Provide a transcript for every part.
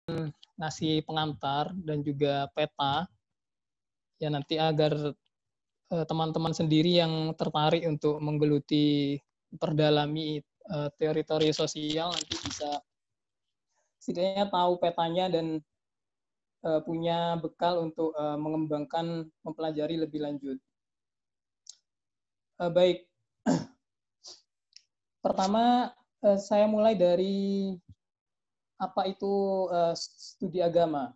ngasih pengantar dan juga peta ya nanti agar teman-teman sendiri yang tertarik untuk menggeluti perdalami teori-teori sosial nanti bisa setidaknya tahu petanya dan punya bekal untuk mengembangkan mempelajari lebih lanjut. Baik, pertama saya mulai dari apa itu studi agama.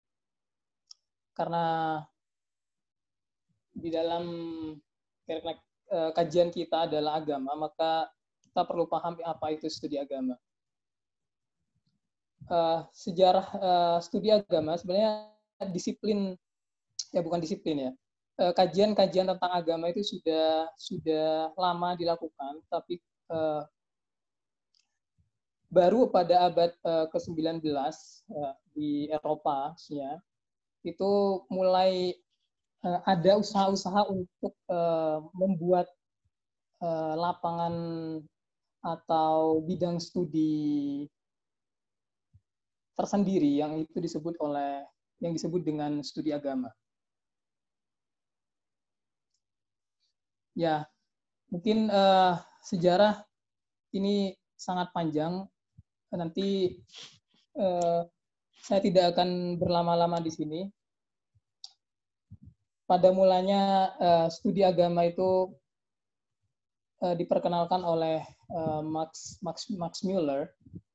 Karena di dalam kajian kita adalah agama, maka kita perlu paham apa itu studi agama. Sejarah studi agama sebenarnya disiplin, ya bukan disiplin ya, kajian-kajian tentang agama itu sudah lama dilakukan, tapi baru pada abad ke-19 di Eropa ya, itu mulai ada usaha-usaha untuk membuat lapangan atau bidang studi tersendiri yang itu disebut dengan studi agama. Ya, mungkin sejarah ini sangat panjang. Nanti saya tidak akan berlama-lama di sini. Pada mulanya studi agama itu diperkenalkan oleh Max Müller,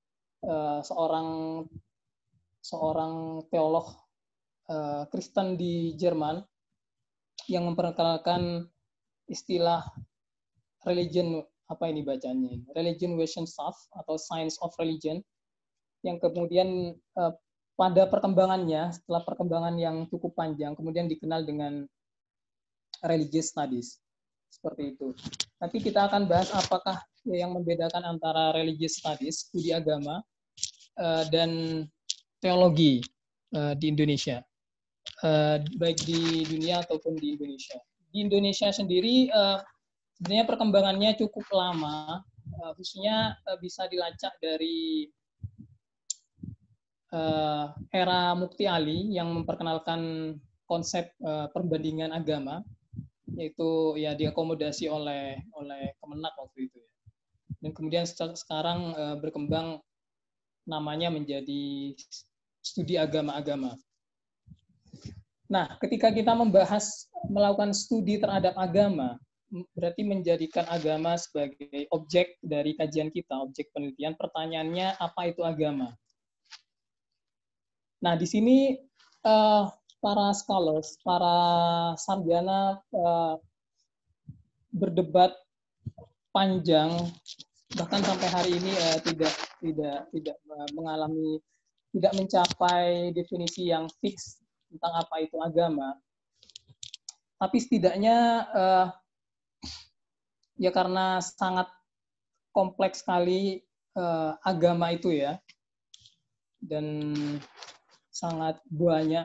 seorang teolog Kristen di Jerman yang memperkenalkan istilah religion, apa ini bacanya? Religion Wissenschaft atau Science of Religion, yang kemudian pada perkembangannya, setelah perkembangan yang cukup panjang, kemudian dikenal dengan religious studies. Seperti itu. Nanti kita akan bahas apakah yang membedakan antara religious studies, studi agama, dan teologi di Indonesia. Baik di dunia ataupun di Indonesia. Di Indonesia sendiri, sebenarnya perkembangannya cukup lama, khususnya bisa dilacak dari era Mukti Ali yang memperkenalkan konsep perbandingan agama, yaitu ya diakomodasi oleh Kemenak waktu itu ya. Dan kemudian sekarang berkembang namanya menjadi studi agama-agama. Nah, ketika kita melakukan studi terhadap agama, berarti menjadikan agama sebagai objek dari kajian kita, objek penelitian. Pertanyaannya, apa itu agama? Nah, di sini para scholars, para sarjana berdebat panjang, bahkan sampai hari ini tidak mencapai definisi yang fix tentang apa itu agama. Tapi setidaknya ya karena sangat kompleks sekali agama itu ya, dan sangat banyak.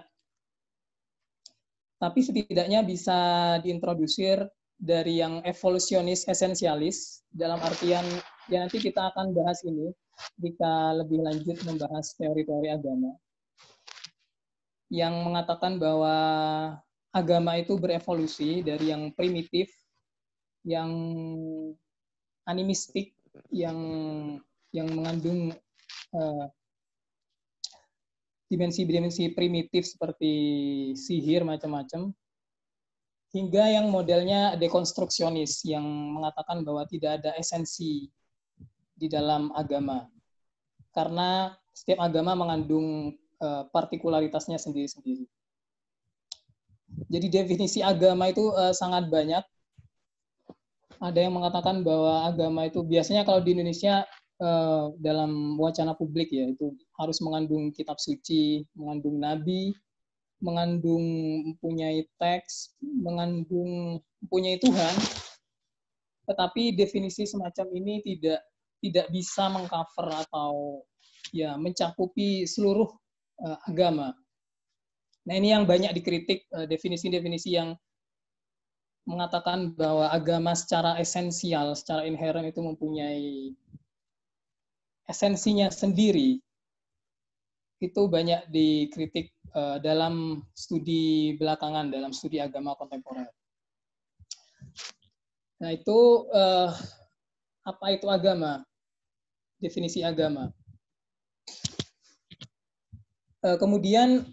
Tapi setidaknya bisa diintrodusir dari yang evolusionis esensialis, dalam artian ya nanti kita akan bahas ini jika lebih lanjut membahas teori-teori agama, yang mengatakan bahwa agama itu berevolusi dari yang primitif, yang animistik, yang mengandung dimensi-dimensi primitif seperti sihir macam-macam, hingga yang modelnya dekonstruksionis yang mengatakan bahwa tidak ada esensi di dalam agama karena setiap agama mengandung partikularitasnya sendiri-sendiri. Jadi definisi agama itu sangat banyak. Ada yang mengatakan bahwa agama itu biasanya kalau di Indonesia dalam wacana publik ya, itu harus mengandung kitab suci, mengandung nabi, mengandung mempunyai teks, mempunyai Tuhan. Tetapi definisi semacam ini tidak bisa mengcover atau ya mencakupi seluruh agama. Nah, ini yang banyak dikritik, definisi-definisi yang mengatakan bahwa agama secara esensial, secara inheren itu mempunyai esensinya sendiri. itu banyak dikritik dalam studi belakangan, dalam studi agama kontemporer. Nah, itu apa itu agama? Definisi agama. Kemudian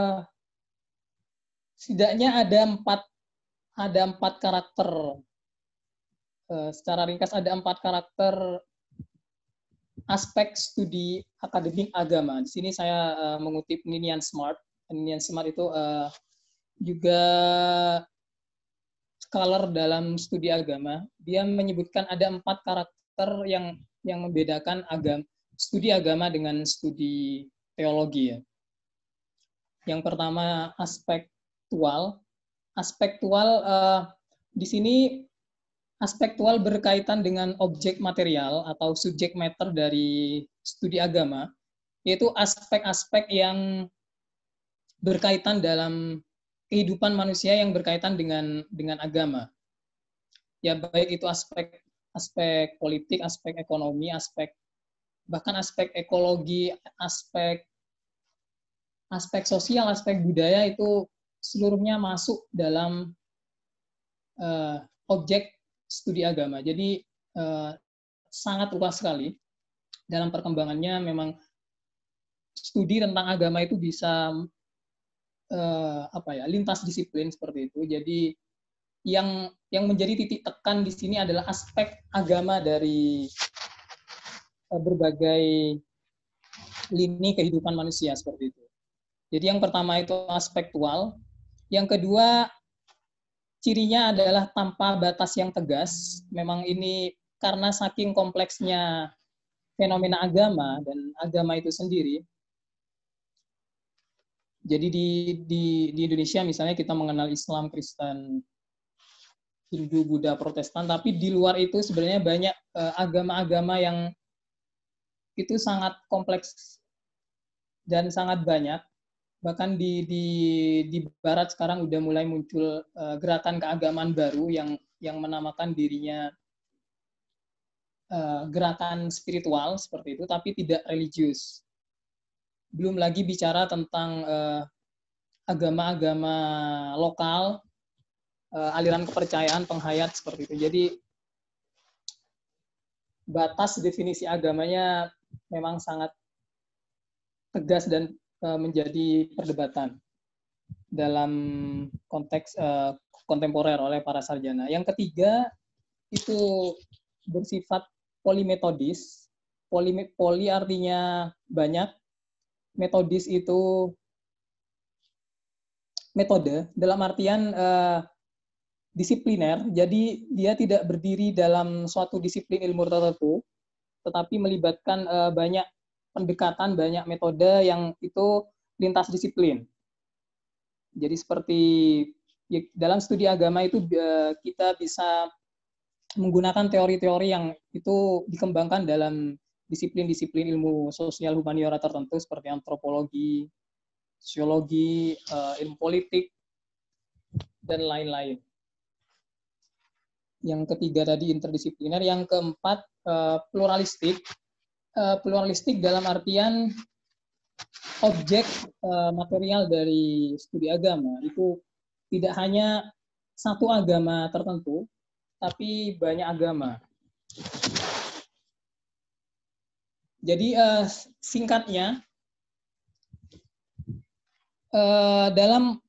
setidaknya ada empat karakter. Secara ringkas ada 4 karakter aspek studi akademik agama. Di sini saya mengutip Ninian Smart. Ninian Smart itu juga scholar dalam studi agama. Dia menyebutkan ada 4 karakter yang membedakan studi agama dengan studi teologi. Ya. Yang pertama aspektual. Aspektual di sini aspektual berkaitan dengan objek material atau subjek matter dari studi agama, yaitu aspek-aspek yang berkaitan dalam kehidupan manusia yang berkaitan dengan agama. Ya baik itu aspek politik, aspek ekonomi, bahkan aspek ekologi, aspek sosial, aspek budaya itu seluruhnya masuk dalam objek studi agama. Jadi sangat luas sekali dalam perkembangannya. Memang studi tentang agama itu bisa lintas disiplin seperti itu. Jadi yang menjadi titik tekan di sini adalah aspek agama dari berbagai lini kehidupan manusia seperti itu. Jadi yang pertama itu aspektual, yang kedua cirinya adalah tanpa batas yang tegas. Memang ini karena saking kompleksnya fenomena agama dan agama itu sendiri. Jadi di Indonesia misalnya kita mengenal Islam, Kristen, Hindu, Buddha, Protestan, tapi di luar itu sebenarnya banyak agama-agama yang itu sangat kompleks dan sangat banyak. Bahkan di Barat sekarang udah mulai muncul gerakan keagamaan baru yang menamakan dirinya gerakan spiritual seperti itu, tapi tidak religius. Belum lagi bicara tentang agama-agama lokal, aliran kepercayaan, penghayat seperti itu. Jadi batas definisi agamanya memang sangat tegas dan menjadi perdebatan dalam konteks kontemporer oleh para sarjana. Yang ketiga itu bersifat polimetodis. Poli artinya banyak, metodis itu metode dalam artian disipliner. Jadi dia tidak berdiri dalam suatu disiplin ilmu tertentu, tetapi melibatkan banyak pendekatan, banyak metode yang itu lintas disiplin. Jadi seperti dalam studi agama itu kita bisa menggunakan teori-teori yang itu dikembangkan dalam disiplin-disiplin ilmu sosial humaniora tertentu seperti antropologi, sosiologi, ilmu politik, dan lain-lain. Yang ketiga tadi interdisipliner, yang keempat pluralistik. Pluralistik dalam artian objek material dari studi agama itu tidak hanya satu agama tertentu, tapi banyak agama. Jadi singkatnya, dalam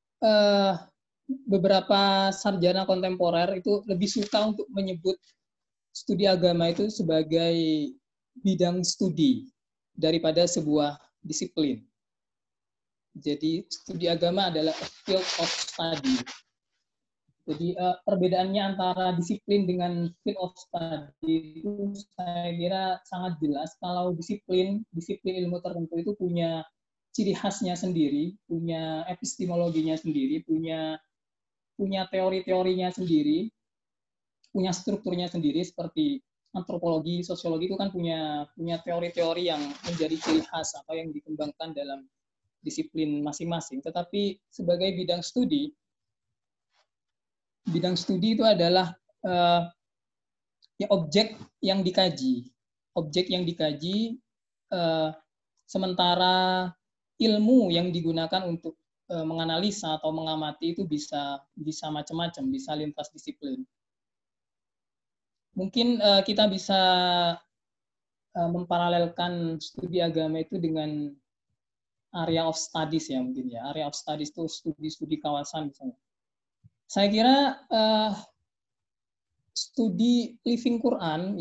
beberapa sarjana kontemporer itu lebih suka untuk menyebut studi agama itu sebagai bidang studi daripada sebuah disiplin. Jadi studi agama adalah a field of study. Jadi perbedaannya antara disiplin dengan field of study itu saya kira sangat jelas. Kalau disiplin ilmu tertentu itu punya ciri khasnya sendiri, punya epistemologinya sendiri, punya teori-teorinya sendiri, punya strukturnya sendiri. Seperti antropologi, sosiologi itu kan punya teori-teori yang menjadi ciri khas atau yang dikembangkan dalam disiplin masing-masing. Tetapi sebagai bidang studi itu adalah objek yang dikaji. Objek yang dikaji Sementara ilmu yang digunakan untuk menganalisa atau mengamati itu bisa macam-macam, bisa lintas disiplin. Mungkin kita bisa memparalelkan studi agama itu dengan area of studies ya mungkin ya. Area of studies itu studi-studi kawasan misalnya. Saya kira studi living Quran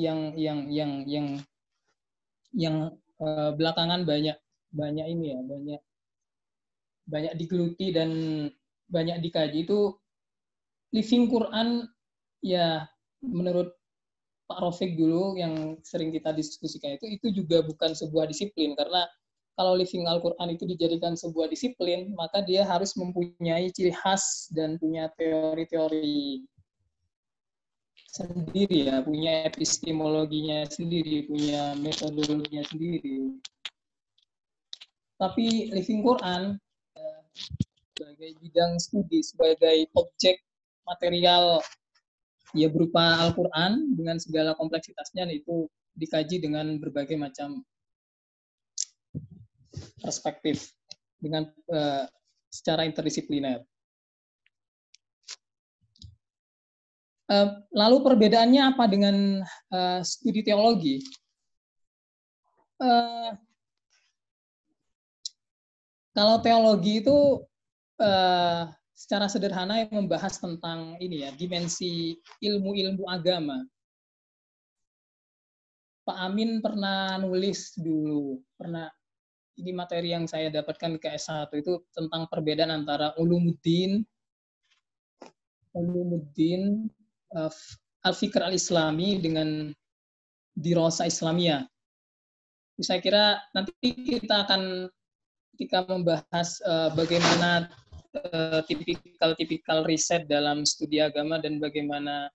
yang belakangan banyak ini ya, banyak digeluti dan banyak dikaji itu living Quran ya, menurut Pak Rafiq dulu yang sering kita diskusikan itu juga bukan sebuah disiplin, karena kalau living Al-Quran itu dijadikan sebuah disiplin, maka dia harus mempunyai ciri khas dan punya teori-teori sendiri ya, punya epistemologinya sendiri, punya metodologinya sendiri. Tapi living Quran sebagai bidang studi, sebagai objek material ya berupa Al-Quran dengan segala kompleksitasnya, itu dikaji dengan berbagai macam perspektif dengan secara interdisipliner. Lalu perbedaannya apa dengan studi teologi? Kalau teologi itu secara sederhana yang membahas tentang ini ya, dimensi ilmu-ilmu agama. Pak Amin pernah nulis dulu, ini materi yang saya dapatkan ke S1 itu tentang perbedaan antara ulumuddin al-fikr al-islami dengan dirasa Islamiyah. Saya kira nanti kita akan ketika membahas bagaimana tipikal riset dalam studi agama dan bagaimana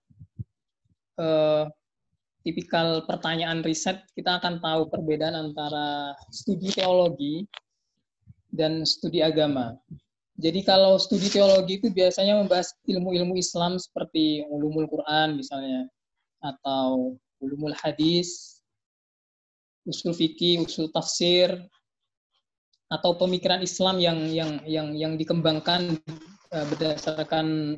tipikal pertanyaan riset, kita akan tahu perbedaan antara studi teologi dan studi agama. Jadi kalau studi teologi itu biasanya membahas ilmu-ilmu Islam seperti ulumul Quran misalnya, atau ulumul hadis, usul fikih, usul tafsir, atau pemikiran Islam yang dikembangkan berdasarkan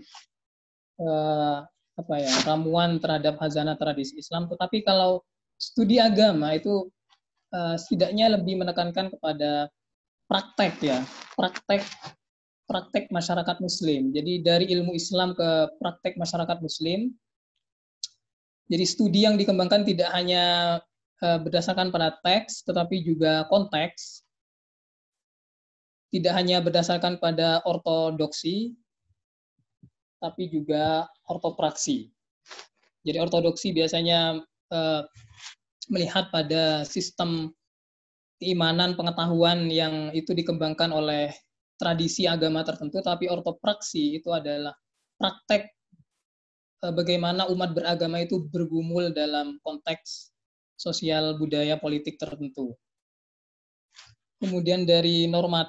ramuan terhadap hazanah tradisi Islam. Tetapi kalau studi agama itu setidaknya lebih menekankan kepada praktek ya, praktek masyarakat Muslim. Jadi dari ilmu Islam ke praktek masyarakat Muslim. Jadi studi yang dikembangkan tidak hanya berdasarkan pada teks, tetapi juga konteks. Tidak hanya berdasarkan pada ortodoksi, tapi juga ortopraksi. Jadi ortodoksi biasanya melihat pada sistem keimanan, pengetahuan yang itu dikembangkan oleh tradisi agama tertentu, tapi ortopraksi itu adalah praktek bagaimana umat beragama itu bergumul dalam konteks sosial, budaya, politik tertentu. Kemudian dari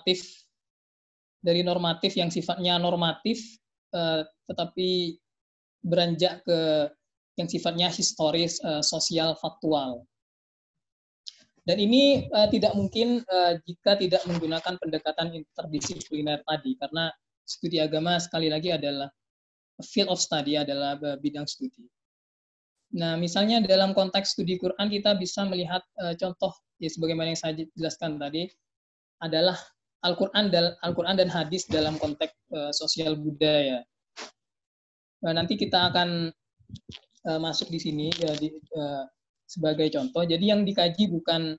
normatif yang sifatnya normatif, tetapi beranjak ke yang sifatnya historis, sosial, faktual. Dan ini tidak mungkin jika tidak menggunakan pendekatan interdisipliner tadi, karena studi agama sekali lagi adalah field of study, adalah bidang studi. Nah, misalnya dalam konteks studi Quran kita bisa melihat contoh ya sebagaimana yang saya jelaskan tadi adalah Al-Quran dan hadis dalam konteks sosial budaya. Nah, nanti kita akan masuk di sini ya, sebagai contoh. Jadi yang dikaji bukan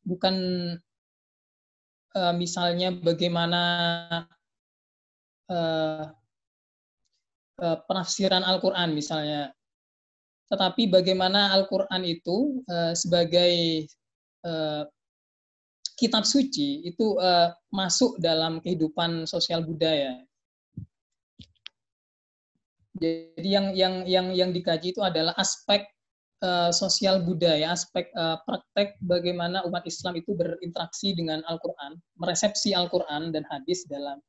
misalnya bagaimana penafsiran Al-Quran misalnya, tetapi bagaimana Al-Quran itu sebagai kitab suci itu masuk dalam kehidupan sosial budaya. Jadi yang dikaji itu adalah aspek sosial budaya, aspek praktek bagaimana umat Islam itu berinteraksi dengan Al-Quran, meresepsi Al-Quran dan hadis dalam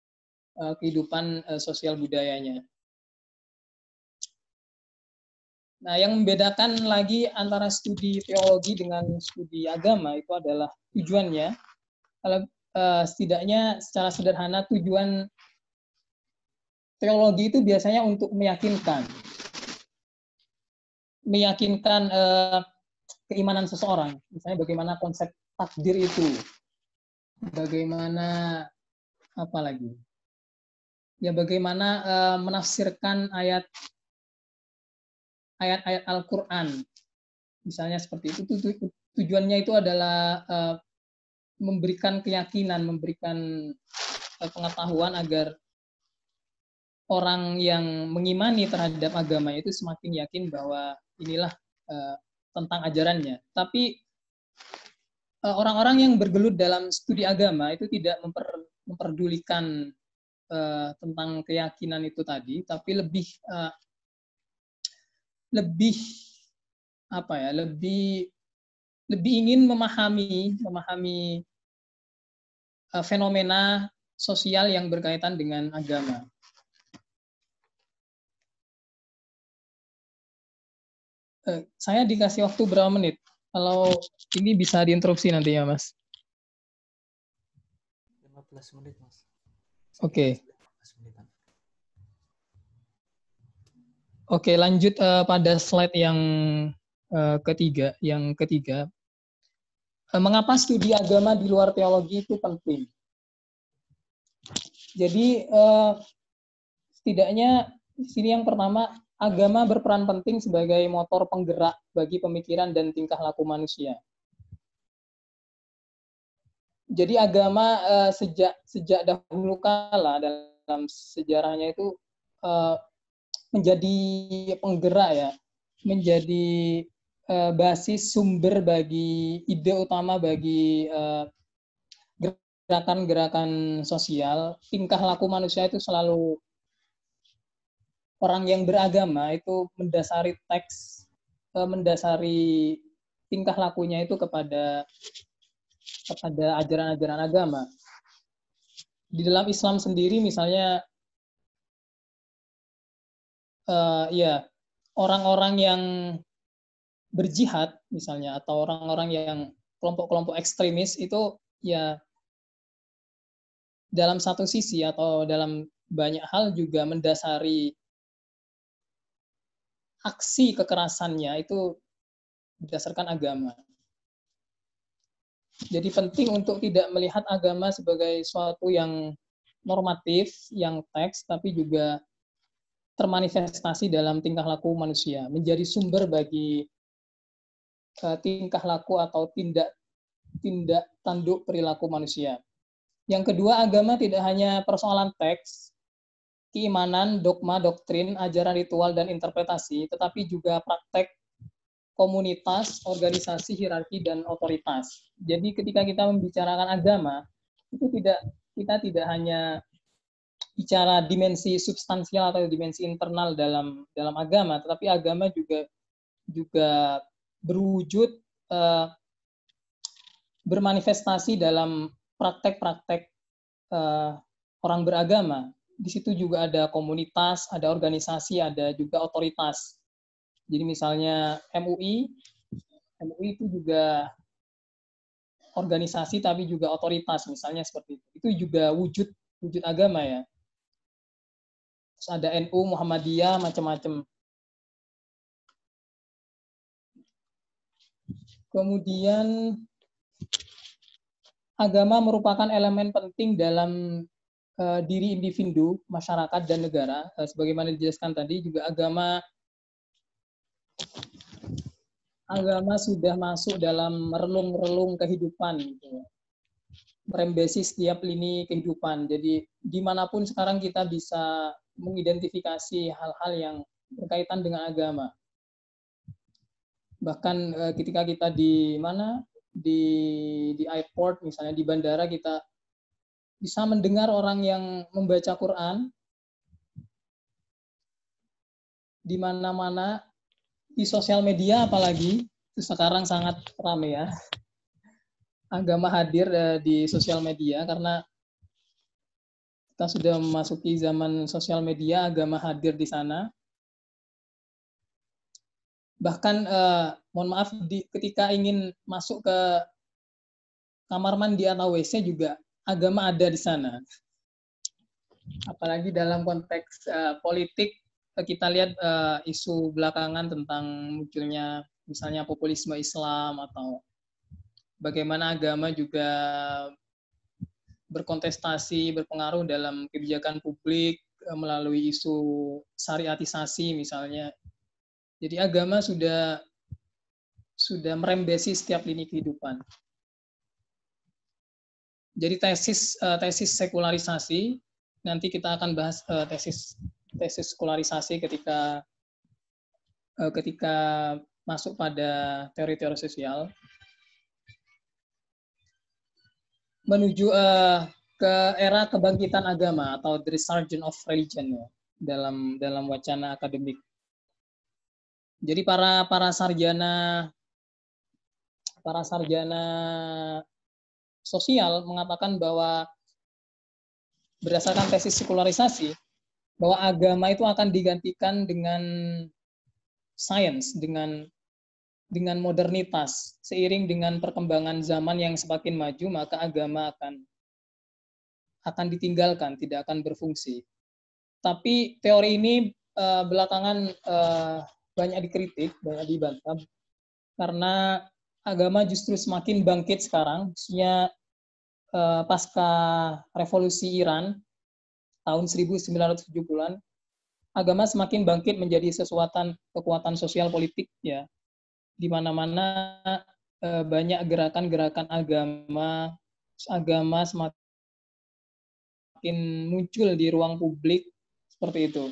kehidupan sosial budayanya. Nah, yang membedakan lagi antara studi teologi dengan studi agama itu adalah tujuannya. Kalau setidaknya secara sederhana tujuan teologi itu biasanya untuk meyakinkan keimanan seseorang. Misalnya bagaimana konsep takdir itu, bagaimana apa lagi? Ya bagaimana menafsirkan ayat-ayat Al-Qur'an. Misalnya seperti itu. Tujuannya itu adalah memberikan keyakinan, memberikan pengetahuan agar orang yang mengimani terhadap agama itu semakin yakin bahwa inilah tentang ajarannya. Tapi orang-orang yang bergelut dalam studi agama itu tidak memperdulikan tentang keyakinan itu tadi, tapi lebih apa ya, lebih ingin memahami fenomena sosial yang berkaitan dengan agama. Saya dikasih waktu berapa menit? Kalau ini bisa diinterupsi nanti ya, Mas. 15 menit, Mas. Oke. Oke, lanjut pada slide yang ketiga. Mengapa studi agama di luar teologi itu penting? Jadi setidaknya di sini yang pertama, agama berperan penting sebagai motor penggerak bagi pemikiran dan tingkah laku manusia. Jadi agama sejak dahulu kala dalam sejarahnya itu menjadi penggerak ya, menjadi basis sumber bagi ide utama bagi gerakan-gerakan sosial. Tingkah laku manusia itu selalu, orang yang beragama itu mendasari teks, mendasari tingkah lakunya itu kepada ajaran-ajaran agama. Di dalam Islam sendiri misalnya ya orang-orang yang berjihad misalnya atau orang-orang yang kelompok-kelompok ekstremis itu ya dalam satu sisi atau dalam banyak hal juga mendasari aksi kekerasannya itu berdasarkan agama. Jadi penting untuk tidak melihat agama sebagai suatu yang normatif, yang teks, tapi juga termanifestasi dalam tingkah laku manusia, menjadi sumber bagi tingkah laku atau tindak tanduk perilaku manusia. Yang kedua, agama tidak hanya persoalan teks, keimanan, dogma, doktrin, ajaran ritual, dan interpretasi, tetapi juga praktek, komunitas, organisasi, hierarki, dan otoritas. Jadi ketika kita membicarakan agama, itu kita tidak hanya bicara dimensi substansial atau dimensi internal dalam agama, tetapi agama juga berwujud bermanifestasi dalam praktek-praktek orang beragama. Di situ juga ada komunitas, ada organisasi, ada juga otoritas. Jadi misalnya MUI itu juga organisasi tapi juga otoritas, misalnya seperti itu. Itu juga wujud agama ya. Terus ada NU, Muhammadiyah, macam-macam. Kemudian agama merupakan elemen penting dalam diri individu, masyarakat, dan negara. Sebagaimana dijelaskan tadi, juga agama sudah masuk dalam relung-relung kehidupan, gitu. Merembesi setiap lini kehidupan. Jadi dimanapun sekarang kita bisa mengidentifikasi hal-hal yang berkaitan dengan agama. Bahkan ketika kita di airport, misalnya di bandara, kita bisa mendengar orang yang membaca Quran di mana-mana, di sosial media apalagi itu sekarang sangat ramai ya. Agama hadir di sosial media karena kita sudah memasuki zaman sosial media, agama hadir di sana. Bahkan mohon maaf, ketika ingin masuk ke kamar mandi atau WC juga agama ada di sana. Apalagi dalam konteks politik, kita lihat isu belakangan tentang munculnya misalnya populisme Islam, atau bagaimana agama juga berkontestasi, berpengaruh dalam kebijakan publik melalui isu syariatisasi misalnya. Jadi agama sudah merembesi setiap lini kehidupan. Jadi tesis sekularisasi, nanti kita akan bahas tesis sekularisasi ketika masuk pada teori-teori sosial, menuju ke era kebangkitan agama atau the resurgence of religion ya, dalam wacana akademik. Jadi para sarjana sosial mengatakan bahwa berdasarkan tesis sekularisasi, bahwa agama itu akan digantikan dengan sains, dengan modernitas. Seiring dengan perkembangan zaman yang semakin maju, maka agama akan ditinggalkan, tidak akan berfungsi. Tapi teori ini belakangan banyak dikritik, banyak dibantah, karena agama justru semakin bangkit sekarang, khususnya pasca revolusi Iran tahun 1970-an, agama semakin bangkit menjadi kekuatan sosial politik ya, di mana-mana banyak gerakan-gerakan agama semakin muncul di ruang publik seperti itu.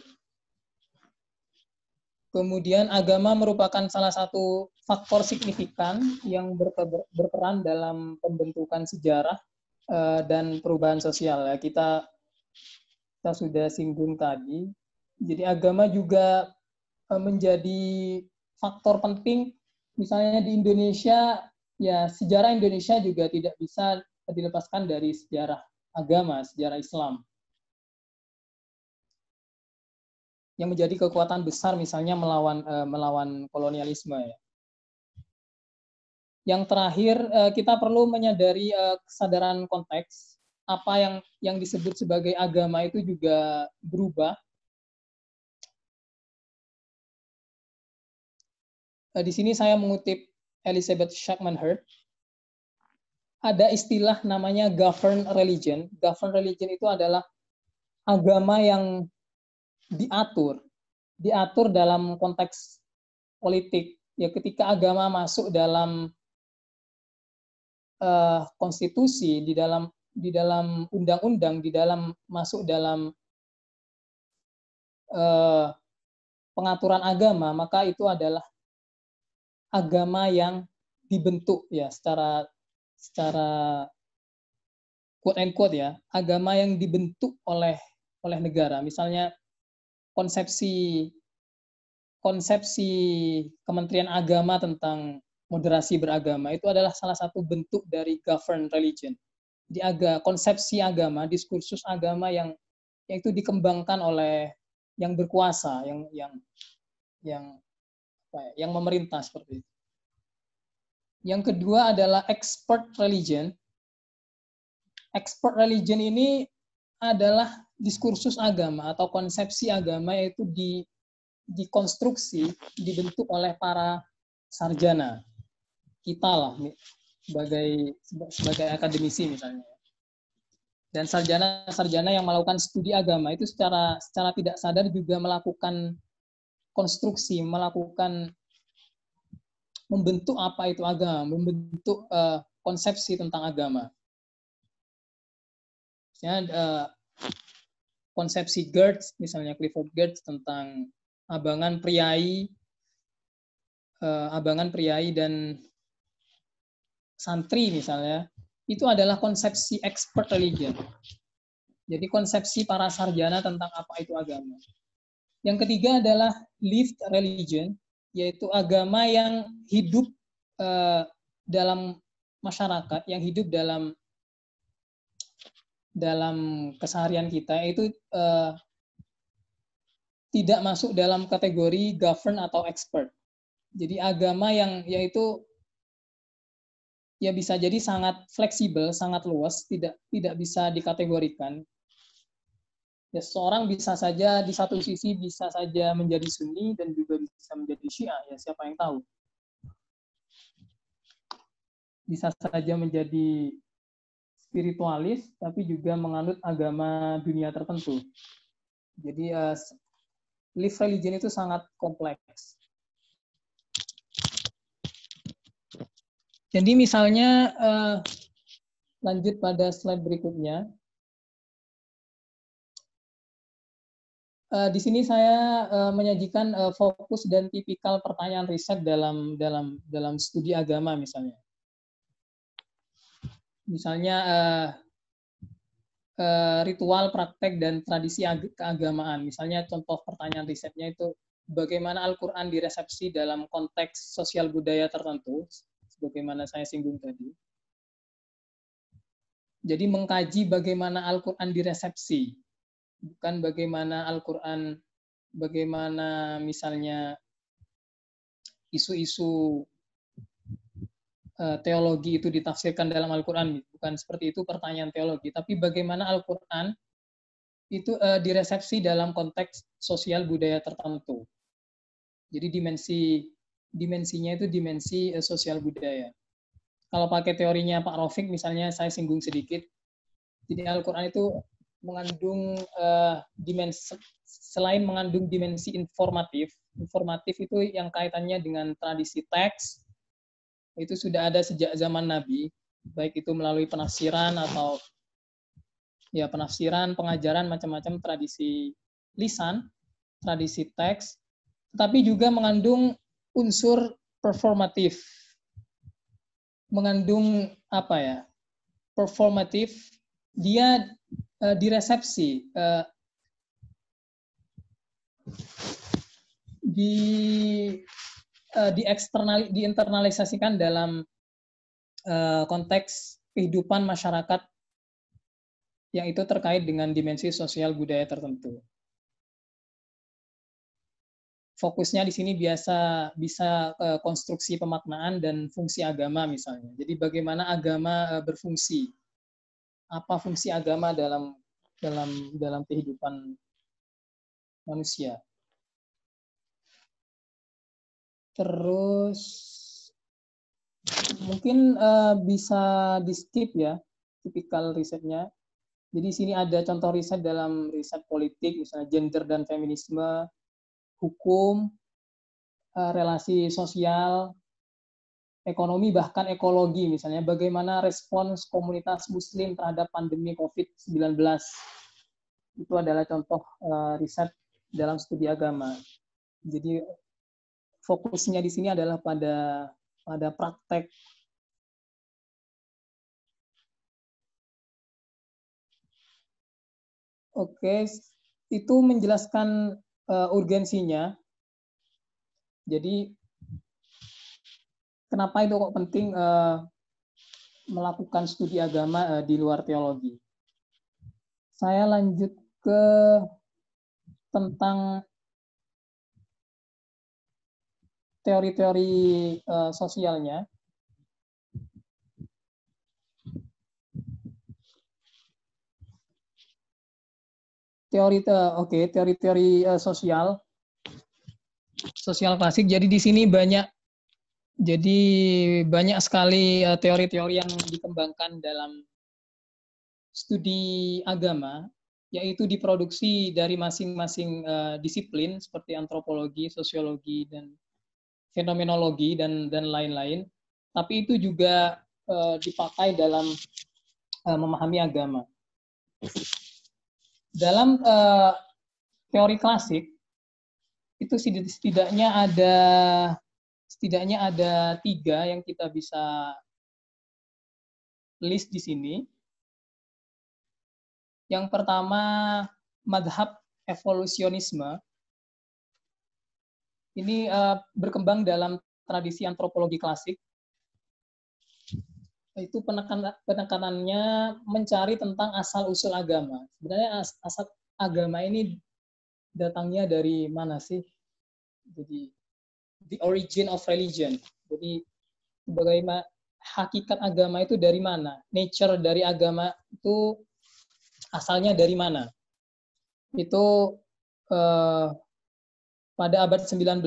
Kemudian agama merupakan salah satu faktor signifikan yang berperan dalam pembentukan sejarah dan perubahan sosial. Ya, kita sudah singgung tadi. Jadi agama juga menjadi faktor penting. Misalnya di Indonesia, ya sejarah Indonesia juga tidak bisa dilepaskan dari sejarah agama, sejarah Islam, yang menjadi kekuatan besar misalnya melawan kolonialisme ya. Yang terakhir, kita perlu menyadari kesadaran konteks, apa yang disebut sebagai agama itu juga berubah. Di sini saya mengutip Elizabeth Shackman-Hurd. Ada istilah namanya governed religion. Governed religion itu adalah agama yang diatur dalam konteks politik. Ya, ketika agama masuk dalam konstitusi, di dalam undang-undang, masuk dalam pengaturan agama, maka itu adalah agama yang dibentuk ya secara quote and quote ya, agama yang dibentuk oleh negara. Misalnya konsepsi Kementerian Agama tentang moderasi beragama itu adalah salah satu bentuk dari governed religion. Jadi konsepsi agama, diskursus agama yang itu dikembangkan oleh yang berkuasa, yang memerintah seperti itu. Yang kedua adalah expert religion. Expert religion ini adalah diskursus agama atau konsepsi agama, yaitu dikonstruksi, dibentuk oleh para sarjana. Kita lah sebagai akademisi misalnya. Dan sarjana yang melakukan studi agama itu secara tidak sadar juga melakukan konstruksi, membentuk apa itu agama, membentuk konsepsi tentang agama. Misalnya konsepsi Gertz, misalnya Clifford Gertz tentang abangan priai dan santri misalnya, itu adalah konsepsi expert religion. Jadi konsepsi para sarjana tentang apa itu agama. Yang ketiga adalah lived religion, yaitu agama yang hidup dalam masyarakat, yang hidup dalam keseharian kita, itu tidak masuk dalam kategori govern atau expert. Jadi agama yang yaitu ya bisa jadi sangat fleksibel, sangat luas, tidak bisa dikategorikan. Ya, seorang bisa saja di satu sisi bisa saja menjadi Sunni dan juga bisa menjadi Syiah, ya siapa yang tahu. Bisa saja menjadi spiritualis tapi juga menganut agama dunia tertentu. Jadi live religion itu sangat kompleks. Jadi misalnya lanjut pada slide berikutnya. Di sini saya menyajikan fokus dan tipikal pertanyaan riset dalam studi agama misalnya. Misalnya ritual, praktek, dan tradisi keagamaan. Misalnya contoh pertanyaan risetnya itu bagaimana Al-Quran diresepsi dalam konteks sosial budaya tertentu, sebagaimana saya singgung tadi. Jadi mengkaji bagaimana Al-Quran diresepsi, bukan bagaimana Al-Quran, bagaimana misalnya isu-isu teologi itu ditafsirkan dalam Al-Quran. Bukan seperti itu pertanyaan teologi, tapi bagaimana Al-Quran itu diresepsi dalam konteks sosial budaya tertentu. Jadi dimensinya itu dimensi sosial budaya. Kalau pakai teorinya Pak Rafiq, misalnya saya singgung sedikit, jadi Al-Quran itu mengandung selain mengandung dimensi informatif itu yang kaitannya dengan tradisi teks, itu sudah ada sejak zaman Nabi, baik itu melalui penafsiran atau ya penafsiran, pengajaran, macam-macam tradisi lisan, tradisi teks, tetapi juga mengandung unsur performatif. Mengandung apa ya? Performatif, dia diresepsi, diinternalisasikan dalam konteks kehidupan masyarakat yang itu terkait dengan dimensi sosial budaya tertentu. Fokusnya di sini bisa konstruksi pemaknaan dan fungsi agama misalnya. Jadi bagaimana agama berfungsi, apa fungsi agama dalam kehidupan manusia. Terus mungkin bisa di skip ya tipikal risetnya. Jadi sini ada contoh riset dalam riset politik, misalnya gender dan feminisme, hukum, relasi sosial, ekonomi, bahkan ekologi, misalnya bagaimana respons komunitas muslim terhadap pandemi COVID-19. Itu adalah contoh riset dalam studi agama. Jadi fokusnya di sini adalah pada praktek. Oke, itu menjelaskan urgensinya. Jadi kenapa itu kok penting melakukan studi agama di luar teologi? Saya lanjut ke tentang teori-teori sosialnya. Teori-teori sosial klasik. Jadi di sini banyak sekali teori-teori yang dikembangkan dalam studi agama, yaitu diproduksi dari masing-masing disiplin seperti antropologi, sosiologi, dan fenomenologi dan lain-lain. Tapi itu juga dipakai dalam memahami agama. Dalam teori klasik itu setidaknya ada 3 yang kita bisa list di sini. Yang pertama, madhab evolusionisme. Ini berkembang dalam tradisi antropologi klasik. Itu penekanannya mencari tentang asal-usul agama. Sebenarnya asal agama ini datangnya dari mana sih? Jadi the origin of religion. Jadi bagaimana hakikat agama itu dari mana? Nature dari agama itu asalnya dari mana? Itu pada abad 19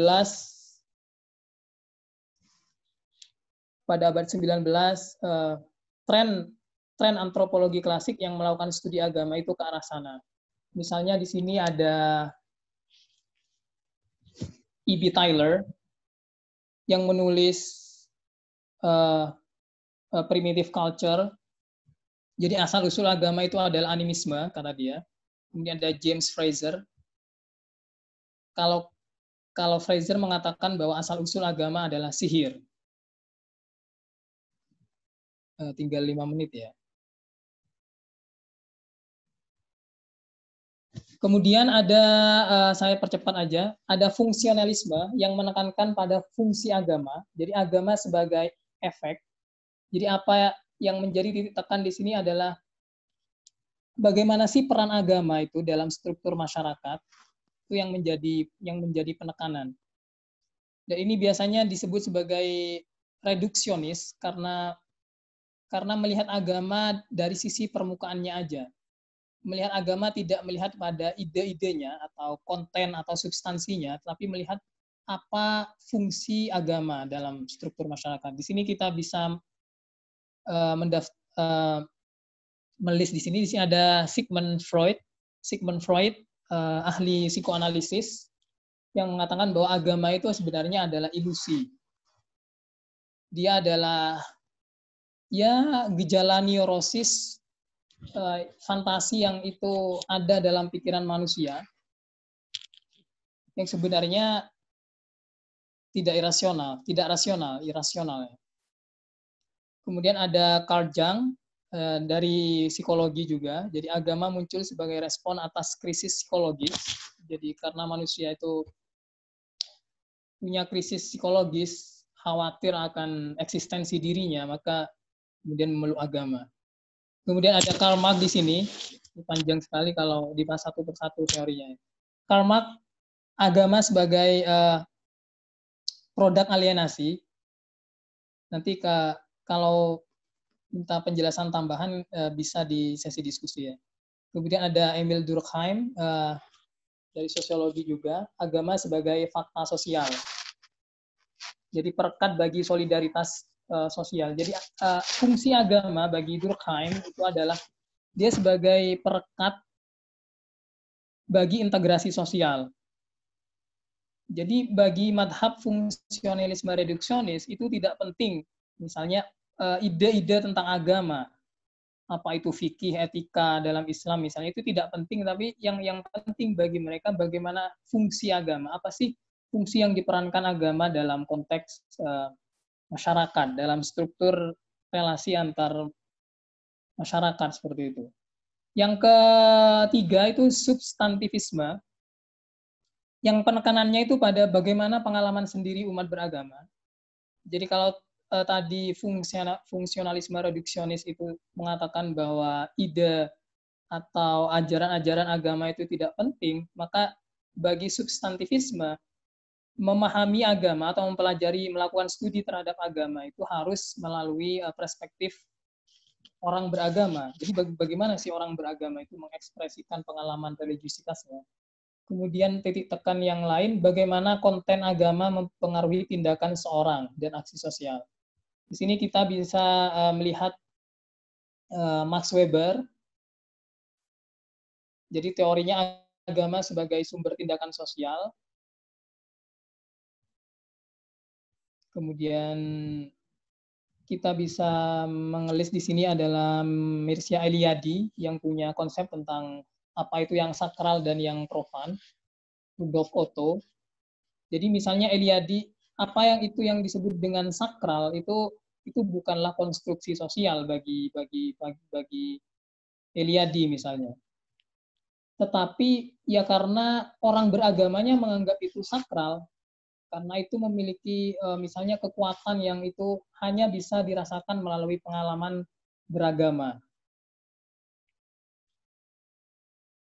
tren antropologi klasik yang melakukan studi agama itu ke arah sana. Misalnya di sini ada E.B. Tyler yang menulis Primitive Culture. Jadi asal-usul agama itu adalah animisme, kata dia. Kemudian ada James Fraser. Kalau Fraser mengatakan bahwa asal-usul agama adalah sihir. Tinggal 5 menit ya. Kemudian ada, saya percepat aja, ada fungsionalisme yang menekankan pada fungsi agama. Jadi agama sebagai efek. Jadi apa yang menjadi titik tekan di sini adalah bagaimana sih peran agama itu dalam struktur masyarakat, itu yang menjadi penekanan. Dan ini biasanya disebut sebagai reduksionis karena melihat agama dari sisi permukaannya aja. Melihat agama tidak melihat pada ide-idenya atau konten atau substansinya, tapi melihat apa fungsi agama dalam struktur masyarakat. Di sini kita bisa menulis di sini ada Sigmund Freud, ahli psikoanalisis yang mengatakan bahwa agama itu sebenarnya adalah ilusi. Dia adalah gejala neurosis, fantasi yang itu ada dalam pikiran manusia yang sebenarnya tidak rasional, irasional. Kemudian ada Carl Jung dari psikologi juga. Jadi agama muncul sebagai respon atas krisis psikologis. Jadi karena manusia itu punya krisis psikologis, khawatir akan eksistensi dirinya, maka kemudian memeluk agama. Kemudian ada Karl Marx di sini, panjang sekali kalau dibahas satu persatu teorinya. Karl Marx, agama sebagai produk alienasi. Nanti kalau minta penjelasan tambahan bisa di sesi diskusi ya. Kemudian ada Emil Durkheim dari sosiologi juga, agama sebagai fakta sosial. Jadi perekat bagi solidaritas sosial. Jadi fungsi agama bagi Durkheim itu adalah dia sebagai perekat bagi integrasi sosial. Jadi bagi madhab fungsionalisme reduksionis itu tidak penting, misalnya ide-ide tentang agama, apa itu fikih, etika dalam Islam misalnya, itu tidak penting, tapi yang penting bagi mereka bagaimana fungsi agama, apa sih fungsi yang diperankan agama dalam konteks masyarakat, dalam struktur relasi antar masyarakat seperti itu. Yang ketiga itu substantivisme, yang penekanannya itu pada bagaimana pengalaman sendiri umat beragama. Jadi kalau tadi fungsionalisme reduksionis itu mengatakan bahwa ide atau ajaran-ajaran agama itu tidak penting, maka bagi substantivisme, memahami agama atau melakukan studi terhadap agama itu harus melalui perspektif orang beragama. Jadi bagaimana sih orang beragama itu mengekspresikan pengalaman religiusitasnya. Kemudian titik tekan yang lain, bagaimana konten agama mempengaruhi tindakan seorang dan aksi sosial. Di sini kita bisa melihat Max Weber. Jadi teorinya agama sebagai sumber tindakan sosial. Kemudian kita bisa mengelis di sini adalah Mircea Eliade yang punya konsep tentang apa itu yang sakral dan yang profan, Rudolf Otto. Jadi misalnya Eliade, apa yang itu yang disebut dengan sakral itu bukanlah konstruksi sosial bagi Eliade misalnya. Tetapi ya karena orang beragamanya menganggap itu sakral, karena itu memiliki misalnya kekuatan yang itu hanya bisa dirasakan melalui pengalaman beragama.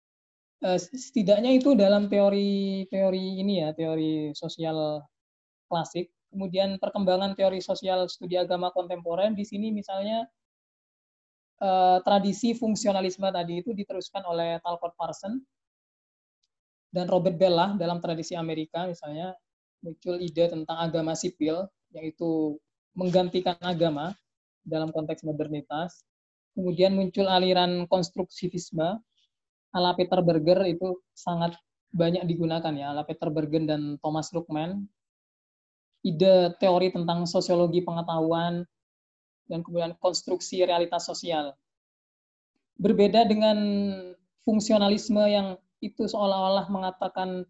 Setidaknya itu dalam teori ini ya, teori sosial klasik. Kemudian perkembangan teori sosial studi agama kontemporer, di sini misalnya tradisi fungsionalisme tadi itu diteruskan oleh Talcott Parsons dan Robert Bellah. Dalam tradisi Amerika misalnya muncul ide tentang agama sipil, yaitu menggantikan agama dalam konteks modernitas. Kemudian muncul aliran konstruktivisme ala Peter Berger, itu sangat banyak digunakan ya, ala Peter Berger dan Thomas Luckmann. Ide teori tentang sosiologi pengetahuan dan kemudian konstruksi realitas sosial. Berbeda dengan fungsionalisme yang itu seolah-olah mengatakan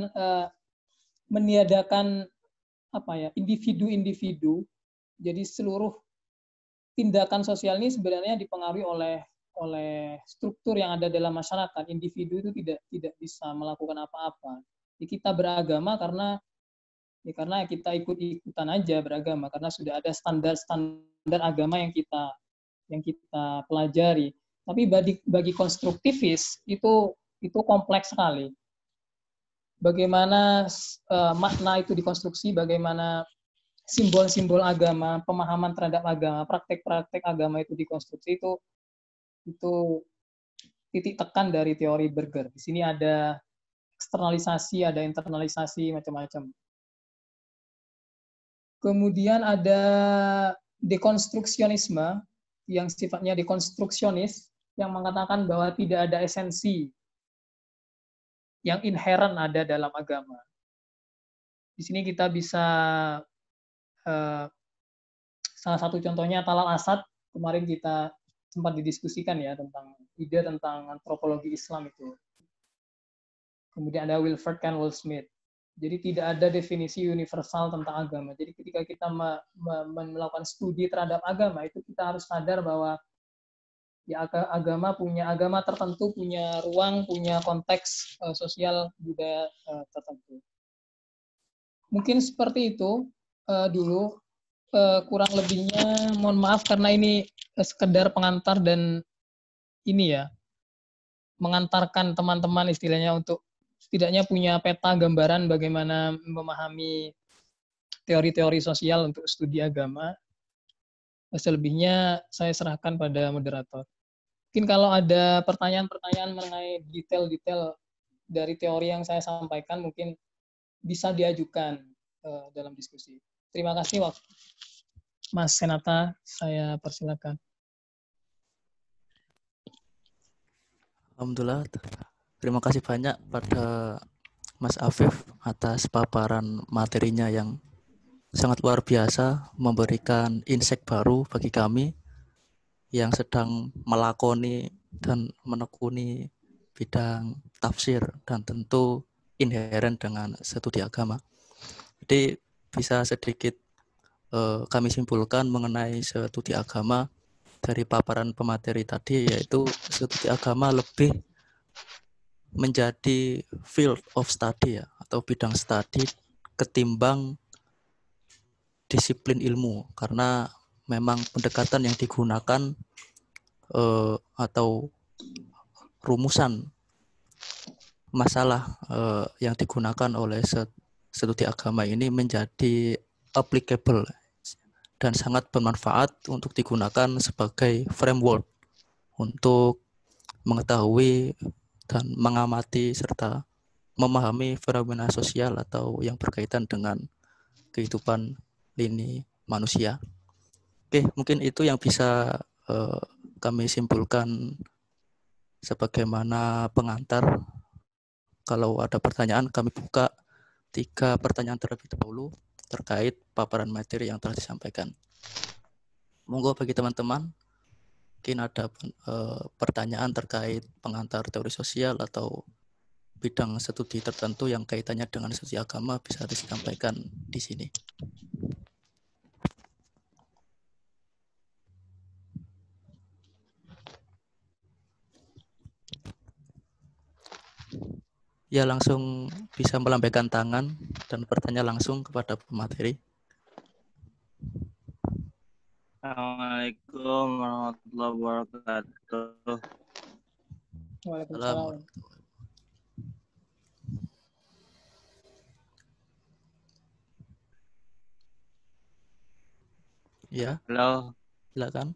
meniadakan individu-individu. Jadi seluruh tindakan sosial ini sebenarnya dipengaruhi oleh struktur yang ada dalam masyarakat. Individu itu tidak bisa melakukan apa-apa. Kita beragama karena kita ikut-ikutan aja beragama, karena sudah ada standar agama yang kita pelajari. Tapi bagi konstruktivis itu kompleks sekali. Bagaimana makna itu dikonstruksi, bagaimana simbol-simbol agama, pemahaman terhadap agama, praktek-praktek agama itu dikonstruksi, itu titik tekan dari teori Berger. Di sini ada eksternalisasi, ada internalisasi, macam-macam. Kemudian ada dekonstruksionisme yang sifatnya dekonstruksionis, yang mengatakan bahwa tidak ada esensi yang inherent ada dalam agama. Di sini kita bisa salah satu contohnya Talal Asad, kemarin kita sempat didiskusikan ya tentang ide tentang antropologi Islam itu. Kemudian ada Wilfred Cantwell Smith. Jadi tidak ada definisi universal tentang agama. Jadi ketika kita melakukan studi terhadap agama, itu kita harus sadar bahwa ya agama tertentu punya ruang, punya konteks sosial budaya tertentu. Mungkin seperti itu dulu. Kurang lebihnya mohon maaf karena ini sekedar pengantar dan ini ya, mengantarkan teman-teman istilahnya untuk setidaknya punya peta gambaran bagaimana memahami teori-teori sosial untuk studi agama. Selebihnya saya serahkan pada moderator. Mungkin kalau ada pertanyaan-pertanyaan mengenai detail-detail dari teori yang saya sampaikan, mungkin bisa diajukan dalam diskusi. Terima kasih, Mas Senata, saya persilakan. Alhamdulillah, terima kasih banyak pada Mas Afif atas paparan materinya yang sangat luar biasa, memberikan insight baru bagi kami yang sedang melakoni dan menekuni bidang tafsir dan tentu inheren dengan studi agama. Jadi bisa sedikit kami simpulkan mengenai studi agama dari paparan pemateri tadi, yaitu studi agama lebih menjadi field of study ya, atau bidang studi ketimbang disiplin ilmu, karena memang pendekatan yang digunakan atau rumusan masalah yang digunakan oleh studi agama ini menjadi applicable dan sangat bermanfaat untuk digunakan sebagai framework untuk mengetahui dan mengamati serta memahami fenomena sosial atau yang berkaitan dengan kehidupan lini manusia. Oke, mungkin itu yang bisa kami simpulkan sebagaimana pengantar. Kalau ada pertanyaan, kami buka 3 pertanyaan terlebih dahulu terkait paparan materi yang telah disampaikan. Monggo bagi teman-teman, mungkin ada pertanyaan terkait pengantar teori sosial atau bidang studi tertentu yang kaitannya dengan studi agama, bisa disampaikan di sini. Ya, langsung bisa melambaikan tangan dan bertanya langsung kepada pemateri. Assalamualaikum warahmatullahi wabarakatuh. Waalaikumsalam. Ya, Halo. silakan.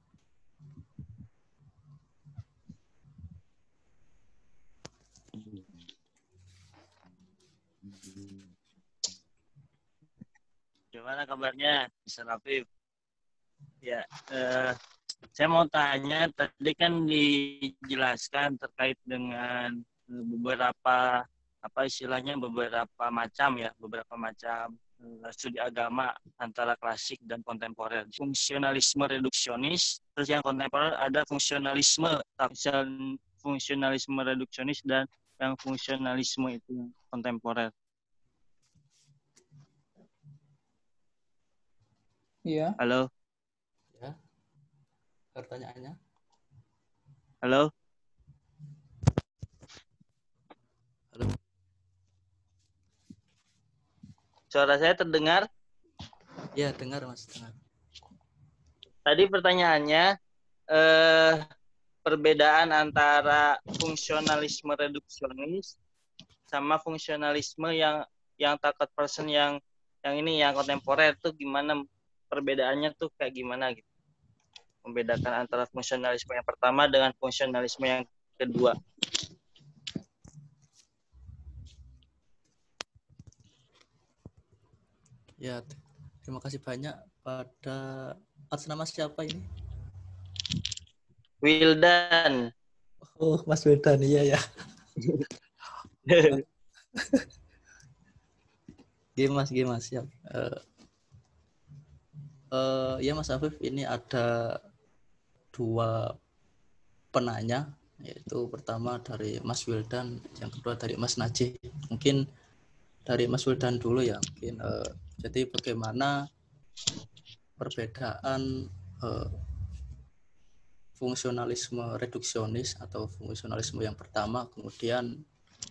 Gimana kabarnya, Mr. Afif? Ya, saya mau tanya, tadi kan dijelaskan terkait dengan beberapa beberapa macam studi agama antara klasik dan kontemporer. Fungsionalisme reduksionis, terus yang kontemporer ada fungsionalisme reduksionis dan yang fungsionalisme itu kontemporer. Iya. Halo, Ya, pertanyaannya. halo. Halo. Suara saya terdengar? Ya, dengar Mas, dengar. Tadi pertanyaannya, perbedaan antara fungsionalisme reduksionis sama fungsionalisme yang third person yang kontemporer tuh gimana, perbedaannya tuh kayak gimana gitu? Membedakan antara fungsionalisme yang pertama dengan fungsionalisme yang kedua. Ya, terima kasih banyak pada atas nama siapa ini? Wildan. Oh, Mas Wildan, iya ya. Gimana siap. Ya Mas Afif, ini ada dua penanya, yaitu pertama dari Mas Wildan, yang kedua dari Mas Najih. Mungkin dari Mas Wildan dulu ya. Mungkin jadi bagaimana perbedaan fungsionalisme reduksionis atau fungsionalisme yang pertama, kemudian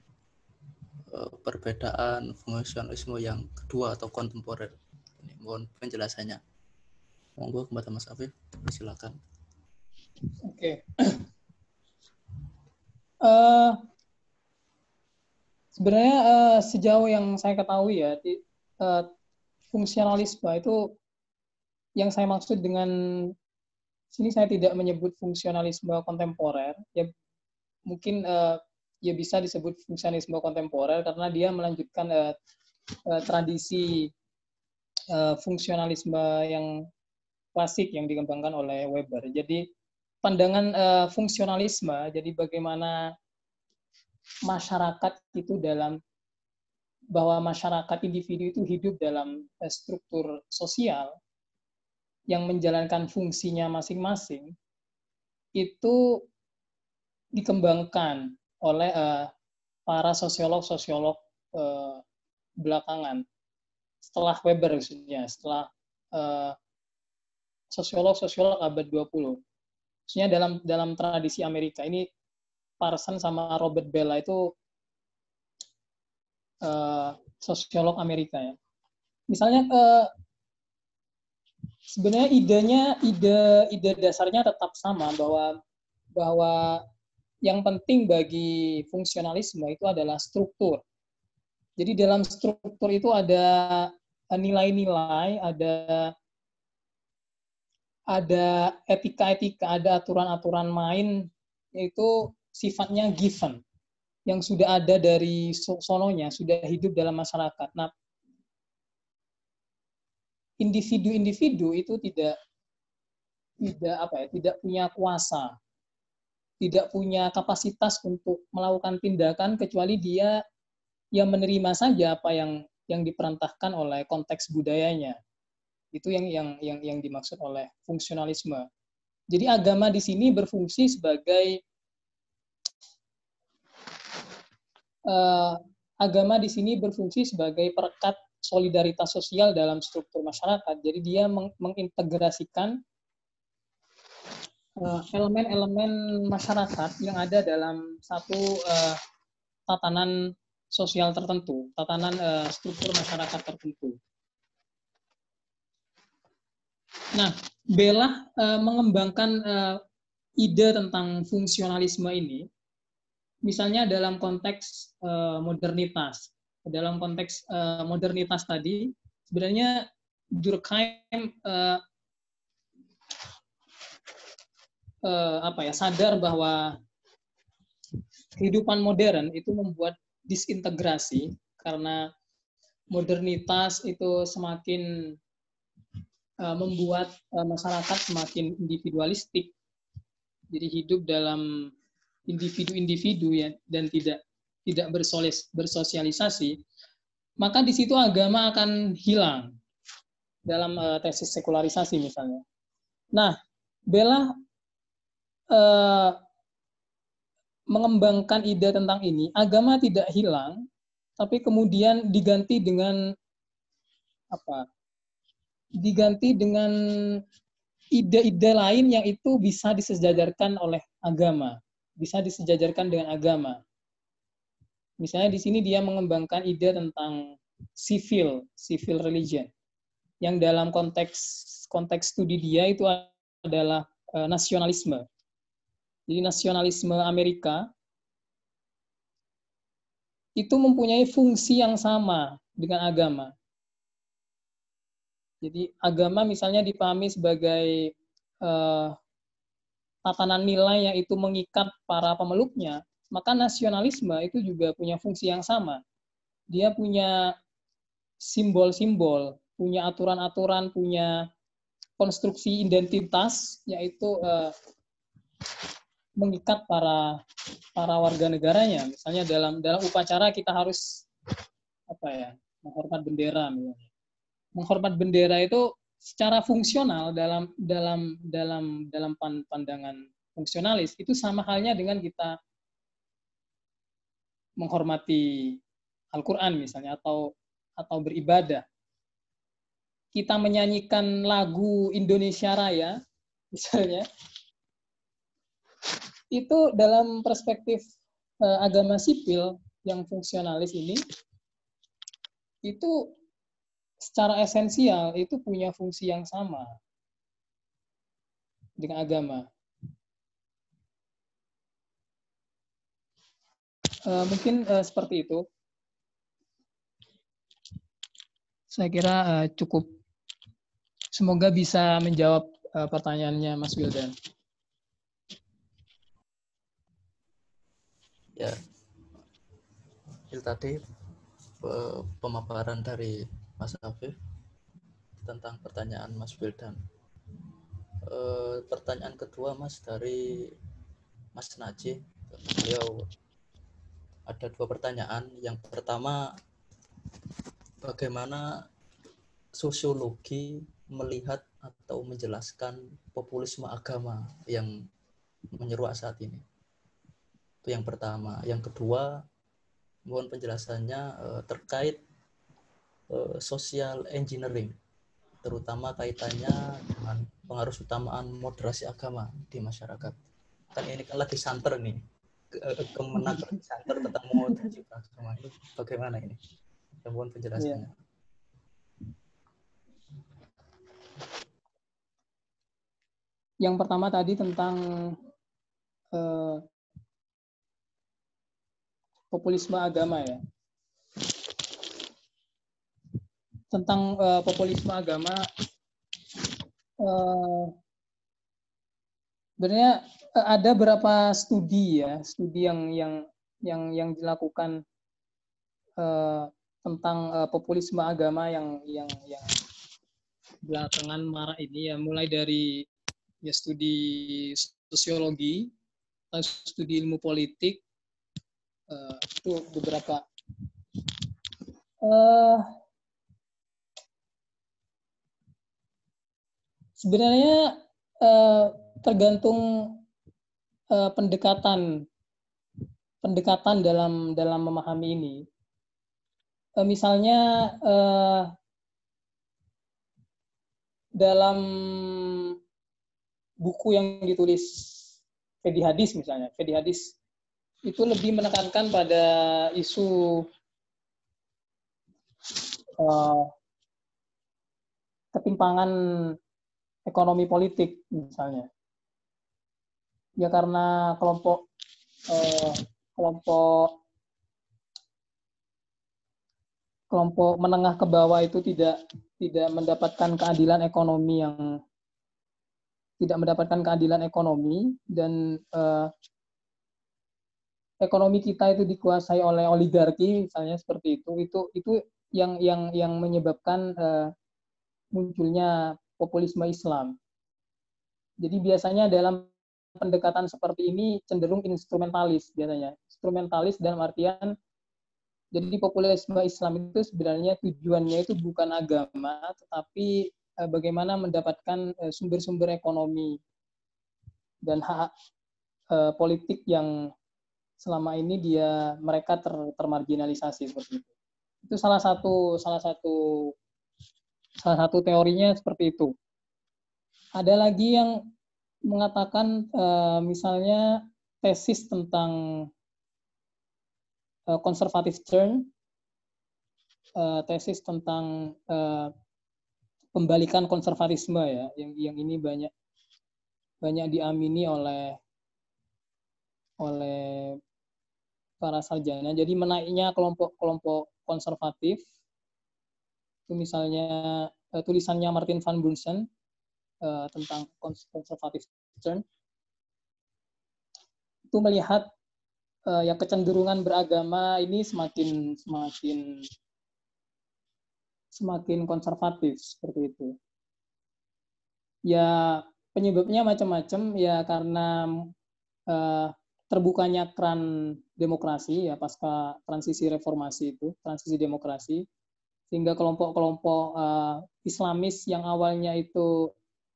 perbedaan fungsionalisme yang kedua atau kontemporer. Ini mohon penjelasannya. Monggo kepada Mas Afif, silakan. Oke. Sebenarnya sejauh yang saya ketahui ya, fungsionalisme itu yang saya maksud dengan sini saya tidak menyebut fungsionalisme kontemporer. Ya mungkin ya bisa disebut fungsionalisme kontemporer karena dia melanjutkan tradisi fungsionalisme yang klasik yang dikembangkan oleh Weber. Jadi pandangan fungsionalisme, jadi bagaimana masyarakat itu bahwa masyarakat individu itu hidup dalam struktur sosial yang menjalankan fungsinya masing-masing, itu dikembangkan oleh para sosiolog-sosiolog belakangan. Setelah Weber maksudnya, setelah sosiolog-sosiolog abad 20. Maksudnya dalam tradisi Amerika ini Parsons sama Robert Bellah itu sosiolog Amerika ya. Misalnya sebenarnya ide dasarnya tetap sama bahwa yang penting bagi fungsionalisme itu adalah struktur. Jadi dalam struktur itu ada nilai-nilai, ada etika-etika, ada aturan-aturan main, yaitu sifatnya given, yang sudah ada dari sononya, sudah hidup dalam masyarakat. Nah, individu-individu itu tidak punya kuasa, tidak punya kapasitas untuk melakukan tindakan kecuali dia yang menerima saja apa yang diperintahkan oleh konteks budayanya. Itu yang dimaksud oleh fungsionalisme. Jadi agama di sini berfungsi sebagai perekat solidaritas sosial dalam struktur masyarakat. Jadi dia mengintegrasikan elemen-elemen masyarakat yang ada dalam satu tatanan sosial tertentu, tatanan struktur masyarakat tertentu. Nah, Bellah mengembangkan ide tentang fungsionalisme ini, misalnya dalam konteks modernitas. Dalam konteks modernitas tadi, sebenarnya Durkheim sadar bahwa kehidupan modern itu membuat disintegrasi karena modernitas itu semakin membuat masyarakat semakin individualistik. Jadi hidup dalam individu-individu ya dan tidak bersosialisasi, maka di situ agama akan hilang dalam tesis sekularisasi misalnya. Nah, Bella mengembangkan ide tentang ini, agama tidak hilang, tapi kemudian diganti dengan diganti dengan ide-ide lain yang itu bisa disejajarkan oleh agama, bisa disejajarkan dengan agama. Misalnya di sini dia mengembangkan ide tentang civil religion, yang dalam konteks studi dia itu adalah nasionalisme. Jadi nasionalisme Amerika itu mempunyai fungsi yang sama dengan agama. Jadi agama misalnya dipahami sebagai tatanan nilai yang itu mengikat para pemeluknya, maka nasionalisme itu juga punya fungsi yang sama. Dia punya simbol-simbol, punya aturan-aturan, punya konstruksi identitas, yaitu mengikat para warga negaranya. Misalnya dalam upacara kita harus menghormat bendera misalnya. Menghormat bendera itu secara fungsional dalam pandangan fungsionalis itu sama halnya dengan kita menghormati Al-Qur'an misalnya atau beribadah. Kita menyanyikan lagu Indonesia Raya misalnya, itu dalam perspektif agama sipil yang fungsionalis ini, itu secara esensial itu punya fungsi yang sama dengan agama. Mungkin seperti itu. Saya kira cukup. Semoga bisa menjawab pertanyaannya Mas Wildan. Ya, itu tadi pemaparan dari Mas Afif tentang pertanyaan Mas Wildan. Pertanyaan kedua Mas dari Mas Najih. Beliau ada 2 pertanyaan. Yang pertama, bagaimana sosiologi melihat atau menjelaskan populisme agama yang menyeruak saat ini? Itu yang pertama. Yang kedua, mohon penjelasannya terkait social engineering, terutama kaitannya dengan pengaruh utamaan moderasi agama di masyarakat. Kan ini kan lagi santer nih, Kemenak lagi santer tentang moderasi agama. Ini bagaimana ini? Mohon penjelasannya. Yang pertama tadi tentang populisme agama ya. Tentang populisme agama, sebenarnya ada beberapa studi yang dilakukan tentang populisme agama yang belakangan marak ini ya, mulai dari ya studi sosiologi, studi ilmu politik, itu beberapa. Sebenarnya tergantung pendekatan dalam memahami ini. Misalnya dalam buku yang ditulis Fedi Hadis misalnya, Fedi Hadis itu lebih menekankan pada isu ketimpangan ekonomi politik misalnya. Ya karena kelompok menengah ke bawah itu tidak mendapatkan keadilan ekonomi yang tidak mendapatkan keadilan ekonomi, dan ekonomi kita itu dikuasai oleh oligarki misalnya seperti itu yang menyebabkan munculnya populisme Islam. Jadi biasanya dalam pendekatan seperti ini cenderung instrumentalis biasanya. Instrumentalis dalam artian jadi populisme Islam itu sebenarnya tujuannya itu bukan agama, tetapi bagaimana mendapatkan sumber-sumber ekonomi dan hak politik yang selama ini mereka termarginalisasi seperti itu. Itu salah satu teorinya seperti itu. Ada lagi yang mengatakan misalnya tesis tentang conservative turn, tesis tentang pembalikan konservatisme ya, yang ini banyak diamini oleh para sarjana. Jadi menaiknya kelompok konservatif, itu misalnya tulisannya Martin van Bunsen tentang conservative turn, itu melihat ya kecenderungan beragama ini semakin konservatif seperti itu. Ya penyebabnya macam-macam ya, karena terbukanya keran demokrasi ya pasca transisi reformasi itu, transisi demokrasi, sehingga kelompok-kelompok Islamis yang awalnya itu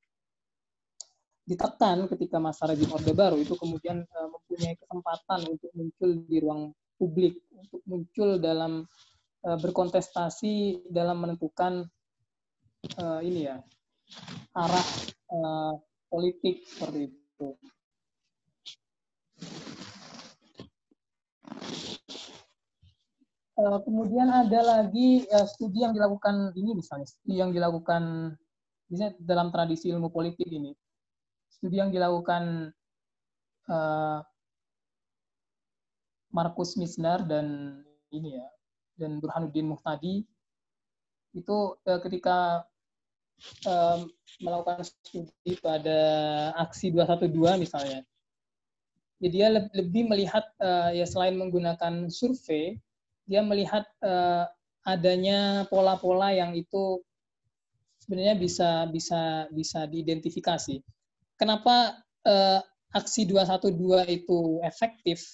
ditekan ketika masa rejim Orde Baru itu kemudian mempunyai kesempatan untuk muncul di ruang publik, untuk muncul dalam berkontestasi dalam menentukan arah politik seperti itu. Kemudian ada lagi studi yang dilakukan misalnya dalam tradisi ilmu politik ini. Studi yang dilakukan Markus Misner dan Burhanuddin Muhtadi itu ketika melakukan studi pada aksi 212 misalnya. Jadi dia lebih melihat ya selain menggunakan survei, dia melihat adanya pola-pola yang itu sebenarnya bisa diidentifikasi. Kenapa aksi 212 itu efektif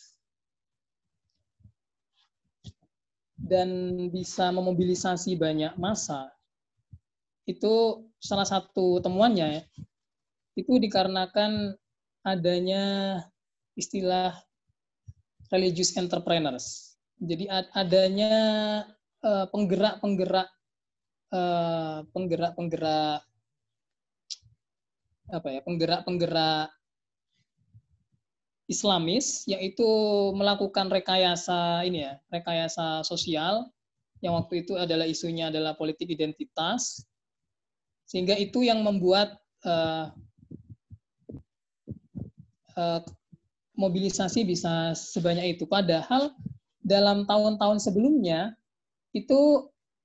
dan bisa memobilisasi banyak massa? Itu salah satu temuannya, itu dikarenakan adanya istilah religious entrepreneurs. Jadi adanya penggerak Islamis yang itu melakukan rekayasa sosial, yang waktu itu adalah isunya adalah politik identitas, sehingga itu yang membuat mobilisasi bisa sebanyak itu. Padahal dalam tahun-tahun sebelumnya itu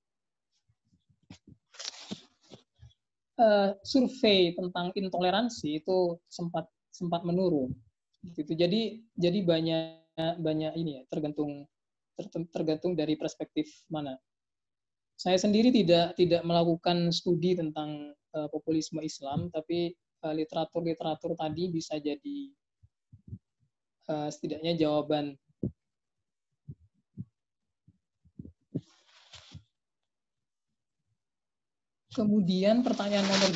survei tentang intoleransi itu sempat menurun. Gitu. Jadi banyak ini ya, tergantung dari perspektif mana. Saya sendiri tidak melakukan studi tentang populisme Islam, tapi literatur tadi bisa jadi setidaknya jawaban. Kemudian pertanyaan nomor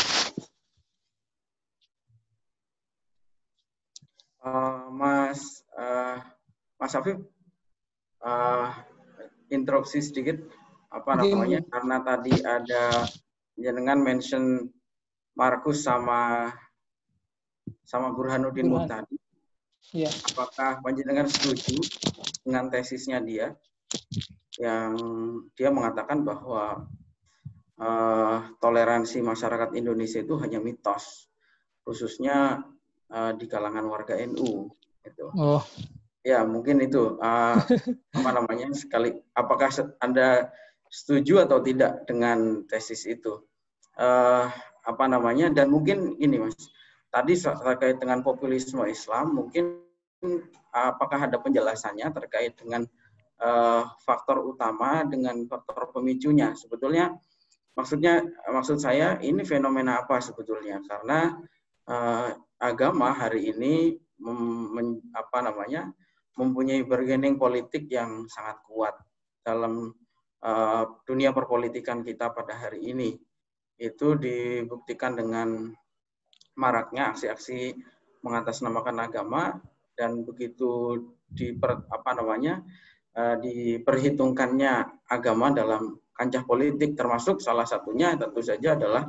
2. Mas Afif, interupsi sedikit karena tadi ada jenengan mention Markus sama Burhanuddin Muhtadi. Ya. Apakah panjenengan setuju dengan tesisnya dia yang dia mengatakan bahwa toleransi masyarakat Indonesia itu hanya mitos, khususnya di kalangan warga NU gitu. Oh. Ya, mungkin itu apakah Anda setuju atau tidak dengan tesis itu? Dan mungkin ini Mas, tadi terkait dengan populisme Islam, mungkin apakah ada penjelasannya terkait dengan faktor utama dengan faktor pemicunya? Sebetulnya maksud saya ini fenomena apa sebetulnya? Karena agama hari ini mempunyai bargaining politik yang sangat kuat dalam dunia perpolitikan kita pada hari ini. Itu dibuktikan dengan maraknya aksi-aksi mengatasnamakan agama, dan begitu diperhitungkannya agama dalam kancah politik, termasuk salah satunya tentu saja adalah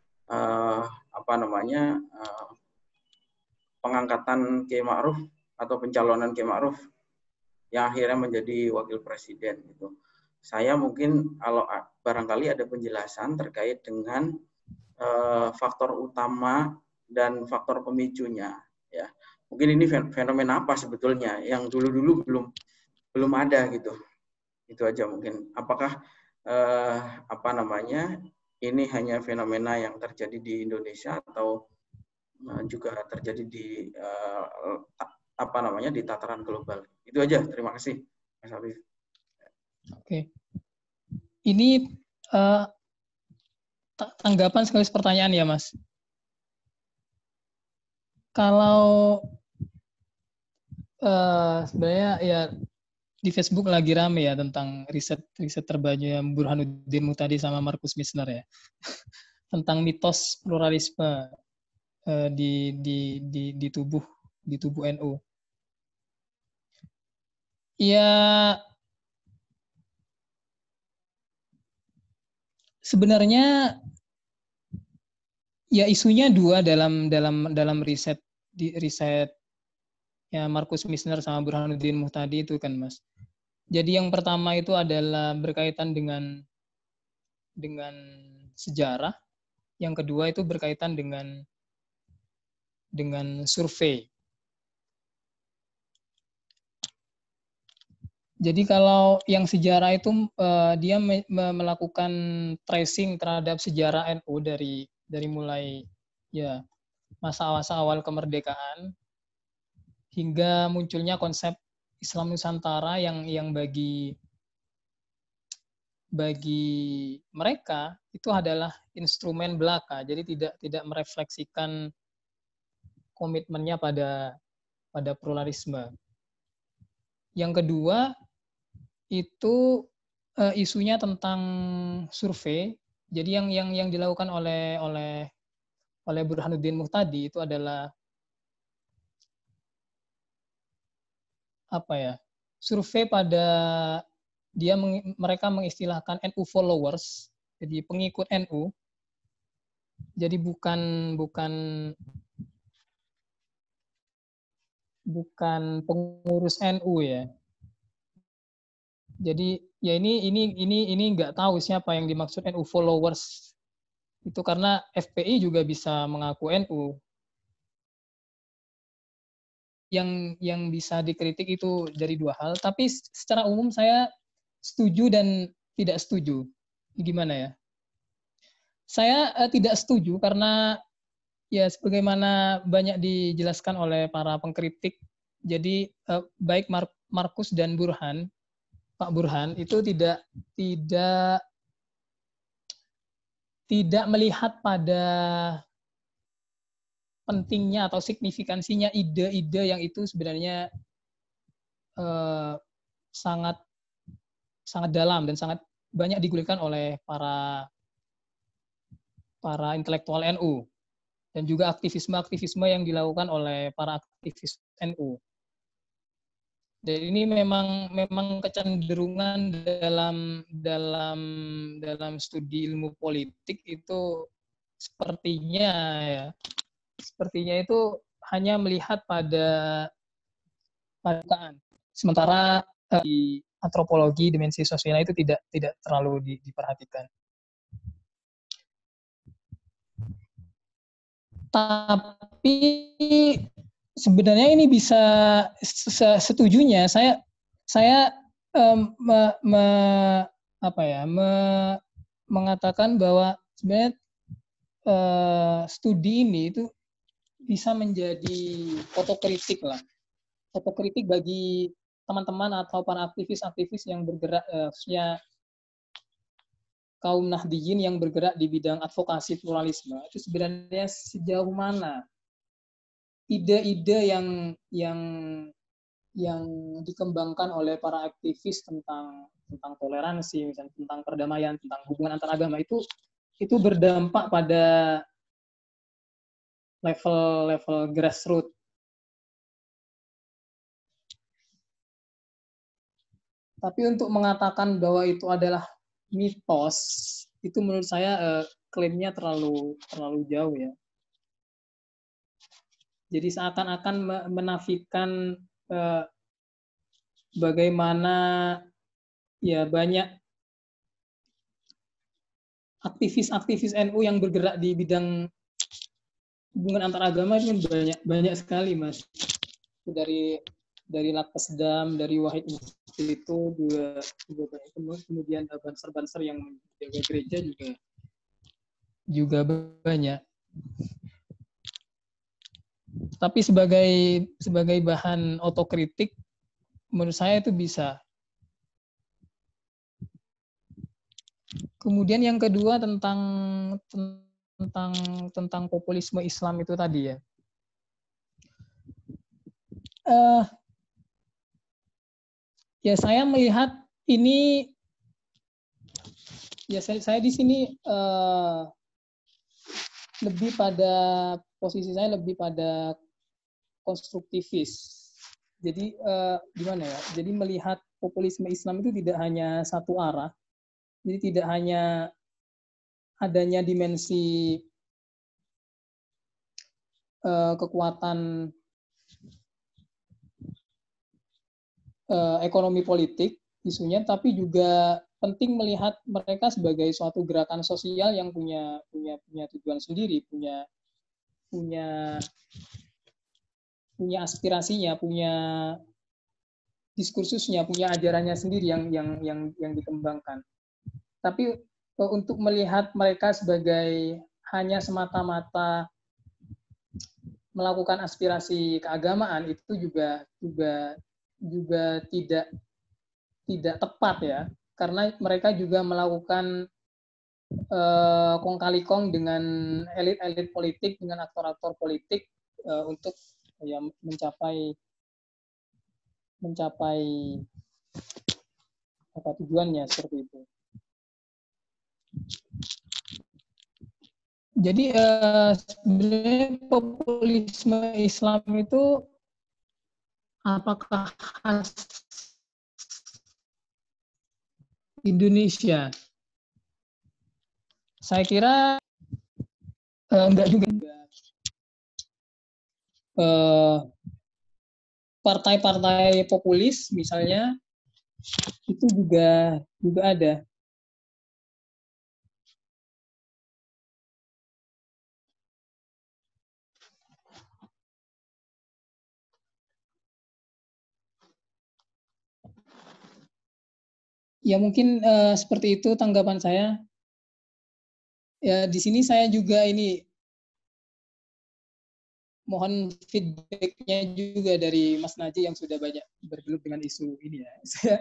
pengangkatan Kiai Ma'ruf atau pencalonan Kiai Ma'ruf yang akhirnya menjadi wakil presiden gitu. Saya mungkin kalau barangkali ada penjelasan terkait dengan faktor utama dan faktor pemicunya, ya. Mungkin ini fenomena apa sebetulnya yang dulu-dulu belum ada gitu. Itu aja mungkin. Apakah ini hanya fenomena yang terjadi di Indonesia atau juga terjadi di di tataran global. Itu aja. Terima kasih, Mas Afif. Oke. Ini tanggapan sekaligus pertanyaan ya, Mas. Kalau sebenarnya ya di Facebook lagi rame ya tentang riset terbarunya Burhanuddin Muhtadi sama Markus Misner ya tentang mitos pluralisme di tubuh NU. Ya, sebenarnya ya isunya dua dalam riset ya Markus Misner sama Burhanuddin Muhtadi itu kan, Mas. Jadi yang pertama itu adalah berkaitan dengan sejarah, yang kedua itu berkaitan dengan survei. Jadi kalau yang sejarah itu dia melakukan tracing terhadap sejarah NU dari mulai ya masa-masa awal kemerdekaan hingga munculnya konsep Islam Nusantara yang bagi mereka itu adalah instrumen belaka. Jadi tidak merefleksikan komitmennya pada pluralisme. Yang kedua itu isunya tentang survei. Jadi yang dilakukan oleh Burhanuddin Muhtadi itu adalah survei pada mereka mengistilahkan NU followers, jadi pengikut NU. Jadi bukan pengurus NU ya. Jadi ya ini nggak tahu siapa yang dimaksud NU followers. Itu karena FPI juga bisa mengaku NU. Yang bisa dikritik itu dari dua hal, tapi secara umum saya setuju dan tidak setuju. Gimana ya? Saya tidak setuju karena ya sebagaimana banyak dijelaskan oleh para pengkritik. Jadi baik Markus dan Pak Burhan itu tidak melihat pada pentingnya atau signifikansinya ide-ide yang itu sebenarnya sangat dalam dan sangat banyak digulirkan oleh para intelektual NU dan juga aktivisme yang dilakukan oleh para aktivis NU. Dan ini memang kecenderungan dalam studi ilmu politik itu sepertinya itu hanya melihat pada keadaan. Sementara di antropologi dimensi sosial itu tidak terlalu diperhatikan. Tapi sebenarnya ini bisa setujunya saya mengatakan bahwa sebenarnya studi ini itu bisa menjadi otokritik lah. Otokritik bagi teman-teman atau para aktivis-aktivis yang bergerak, khususnya kaum Nahdiyin yang bergerak di bidang advokasi pluralisme, itu sebenarnya sejauh mana ide-ide yang dikembangkan oleh para aktivis tentang toleransi, misalnya tentang perdamaian, tentang hubungan antar agama itu berdampak pada level grassroots. Tapi untuk mengatakan bahwa itu adalah mitos, itu menurut saya klaimnya terlalu jauh ya. Jadi seakan-akan menafikan bagaimana ya banyak aktivis NU yang bergerak di bidang hubungan antar agama itu banyak sekali, Mas. Dari Latkesdam, dari Wahid itu juga banyak. Kemudian banser-banser yang menjaga gereja juga banyak. Tapi sebagai bahan otokritik, menurut saya itu bisa. Kemudian yang kedua tentang populisme Islam itu tadi ya. Ya saya melihat ini, ya saya di sini posisi saya lebih pada konstruktivis. Jadi gimana ya? Jadi melihat populisme Islam itu tidak hanya satu arah. Jadi tidak hanya adanya dimensi kekuatan ekonomi politik isunya, tapi juga penting melihat mereka sebagai suatu gerakan sosial yang punya tujuan sendiri, punya aspirasinya, punya diskursusnya, punya ajarannya sendiri yang dikembangkan. Tapi untuk melihat mereka sebagai hanya semata-mata melakukan aspirasi keagamaan itu juga tidak tepat ya, karena mereka juga melakukan kong kali kong dengan elit-elit politik, dengan aktor-aktor politik untuk ya mencapai apa tujuannya seperti itu. Jadi sebenarnya populisme Islam itu apakah khas Indonesia? Saya kira enggak juga. Partai-partai populis misalnya itu juga ada. Ya mungkin seperti itu tanggapan saya. Ya di sini saya juga ini mohon feedback-nya juga dari Mas Naji yang sudah banyak bergelut dengan isu ini ya. Saya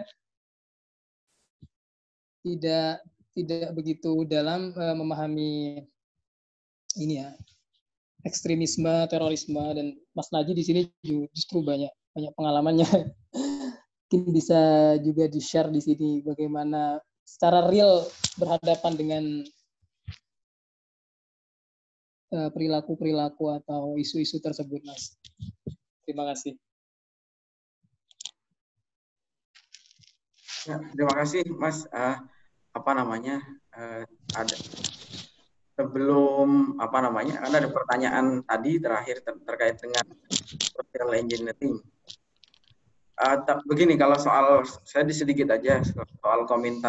tidak begitu dalam memahami ini ya, ekstremisme, terorisme, dan Mas Naji di sini justru banyak pengalamannya. Mungkin bisa juga di-share di sini bagaimana secara real berhadapan dengan perilaku atau isu-isu tersebut, Mas. Terima kasih. Ya, terima kasih, Mas. Ada sebelum Anda ada pertanyaan tadi terakhir terkait dengan social engineering. Begini, kalau saya sedikit aja soal komentar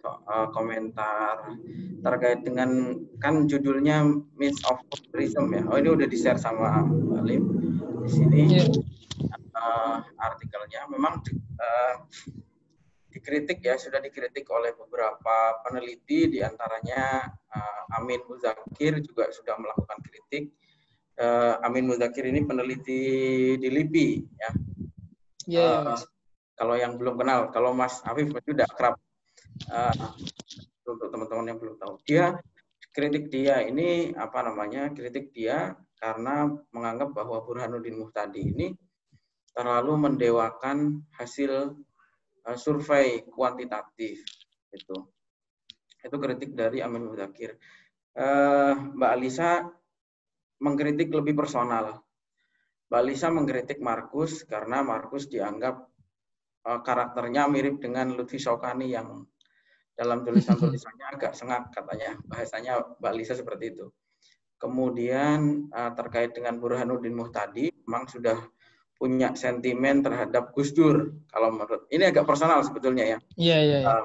terkait dengan, kan judulnya Myths of Populism ya. Oh, ini udah di-share sama Lim di sini. Artikelnya memang dikritik ya, sudah dikritik oleh beberapa peneliti, diantaranya Amin Muzakir juga sudah melakukan kritik Amin Mudzakkir ini peneliti di LIPI ya. Iya, Mas. Kalau yang belum kenal, kalau Mas Afif sudah akrab. Untuk teman-teman yang belum tahu, kritik dia ini kritik dia karena menganggap bahwa Burhanuddin Muhtadi ini terlalu mendewakan hasil survei kuantitatif. Itu kritik dari Amin Mudzakkir. Mbak Alisa mengkritik lebih personal. Mbak Alisa mengkritik Markus karena Markus dianggap karakternya mirip dengan Lutfi Syaukani yang dalam tulisan-tulisannya agak sengak katanya. Bahasanya Mbak Alisa seperti itu. Kemudian terkait dengan Burhanuddin Muhtadi, memang sudah punya sentimen terhadap Gus Dur. Kalau menurut ini agak personal sebetulnya ya. Iya.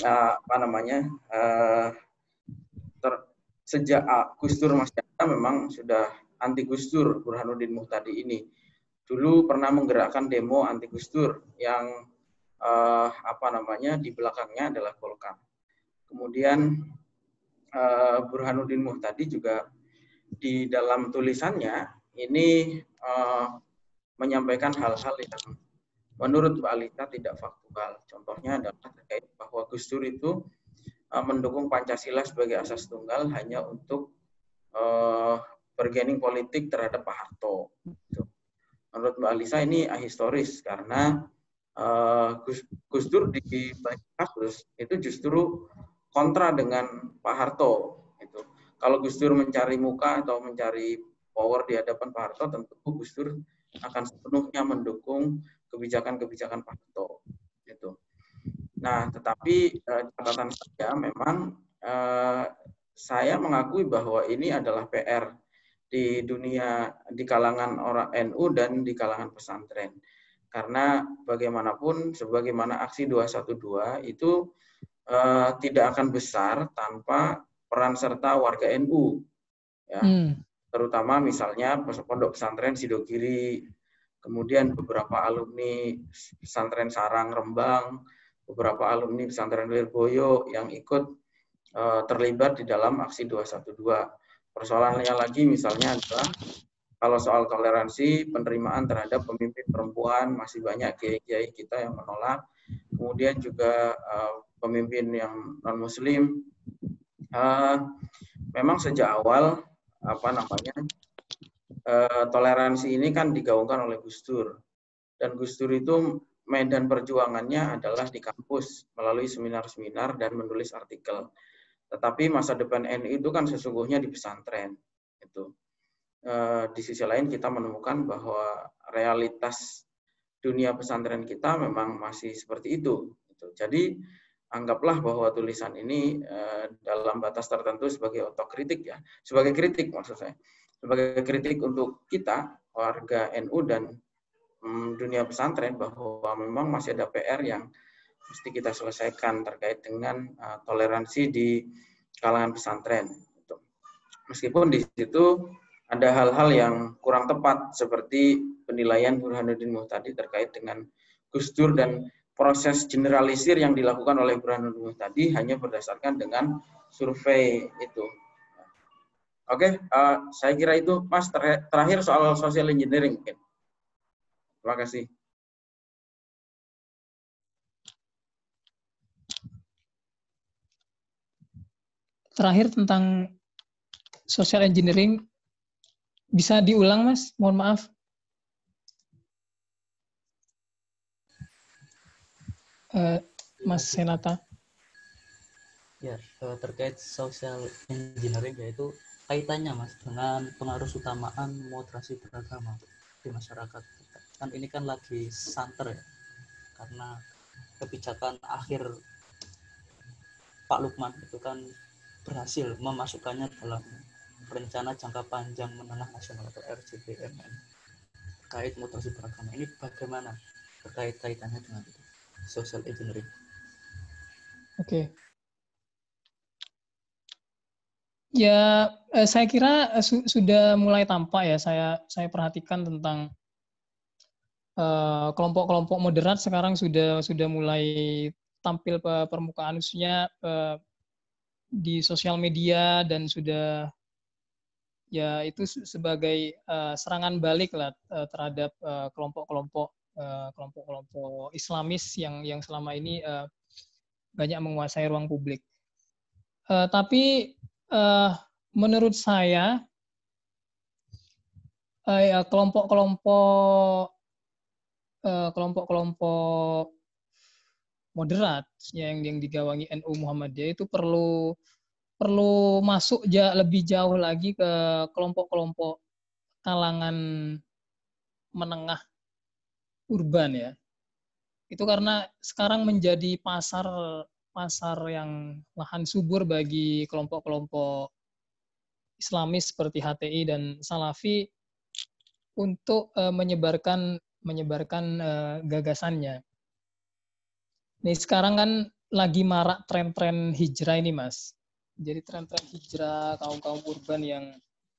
Sejak Gus Dur masih ada memang sudah anti Gus Dur Burhanuddin Muhtadi ini. Dulu pernah menggerakkan demo anti Gus Dur yang di belakangnya adalah Golkar. Kemudian Burhanuddin Muhtadi juga di dalam tulisannya ini menyampaikan hal-hal yang menurut Mbak Alisa tidak faktual. Contohnya adalah terkait bahwa Gus Dur itu mendukung Pancasila sebagai asas tunggal hanya untuk bargaining politik terhadap Pak Harto. Menurut Mbak Alisa ini ahistoris karena Gus Dur di banyak kasus itu justru kontra dengan Pak Harto. Kalau Gus Dur mencari muka atau mencari power di hadapan Pak Harto, tentu Gus Dur akan sepenuhnya mendukung kebijakan-kebijakan Pak Harto. Nah, tetapi catatan saya memang saya mengakui bahwa ini adalah PR di dunia, di kalangan orang NU dan di kalangan pesantren. Karena bagaimanapun, sebagaimana aksi 212 itu tidak akan besar tanpa peran serta warga NU. Ya. Terutama misalnya pondok pesantren Sidogiri, kemudian beberapa alumni pesantren Sarang Rembang, beberapa alumni pesantren Lirboyo yang ikut terlibat di dalam aksi 212. Persoalannya lagi misalnya adalah kalau soal toleransi, penerimaan terhadap pemimpin perempuan, masih banyak kiai-kiai kita yang menolak. Kemudian juga pemimpin yang non-muslim. Memang sejak awal toleransi ini kan digaungkan oleh Gus Dur. Dan Gus Dur itu medan perjuangannya adalah di kampus melalui seminar-seminar dan menulis artikel. Tetapi masa depan NU itu kan sesungguhnya di pesantren. Di sisi lain kita menemukan bahwa realitas dunia pesantren kita memang masih seperti itu. Jadi anggaplah bahwa tulisan ini dalam batas tertentu sebagai otokritik ya, sebagai kritik maksud saya, sebagai kritik untuk kita warga NU dan dunia pesantren bahwa memang masih ada PR yang mesti kita selesaikan terkait dengan toleransi di kalangan pesantren. Meskipun di situ ada hal-hal yang kurang tepat seperti penilaian Burhanuddin Muhtadi terkait dengan Gus Dur dan proses generalisir yang dilakukan oleh Burhanuddin Muhtadi hanya berdasarkan dengan survei itu. Oke, saya kira itu Mas. Terakhir soal social engineering mungkin. Terima kasih. Terakhir tentang social engineering, bisa diulang Mas? Mohon maaf. Mas Senata. Ya, terkait social engineering yaitu kaitannya Mas dengan pengaruh utamaan moderasi beragama di masyarakat. Kan ini kan lagi santer ya, karena kebijakan akhir Pak Lukman itu kan berhasil memasukkannya dalam rencana jangka panjang menengah nasional atau RJPMN terkait moderasi beragama. Ini bagaimana terkait kaitannya dengan itu, social engineering? Oke. Ya, saya kira sudah mulai tampak ya. Saya perhatikan tentang kelompok-kelompok moderat sekarang sudah mulai tampil ke permukaan, khususnya di sosial media, dan sudah ya itu sebagai serangan balik lah terhadap kelompok-kelompok Islamis yang selama ini banyak menguasai ruang publik. Tapi menurut saya ya kelompok-kelompok moderat yang digawangi NU Muhammadiyah itu perlu masuk lebih jauh lagi ke kelompok-kelompok kalangan menengah urban ya. Itu karena sekarang menjadi pasar yang lahan subur bagi kelompok-kelompok Islamis seperti HTI dan Salafi untuk menyebarkan gagasannya. Nih sekarang kan lagi marak tren-tren hijrah ini, Mas. Jadi tren-tren hijrah kaum urban yang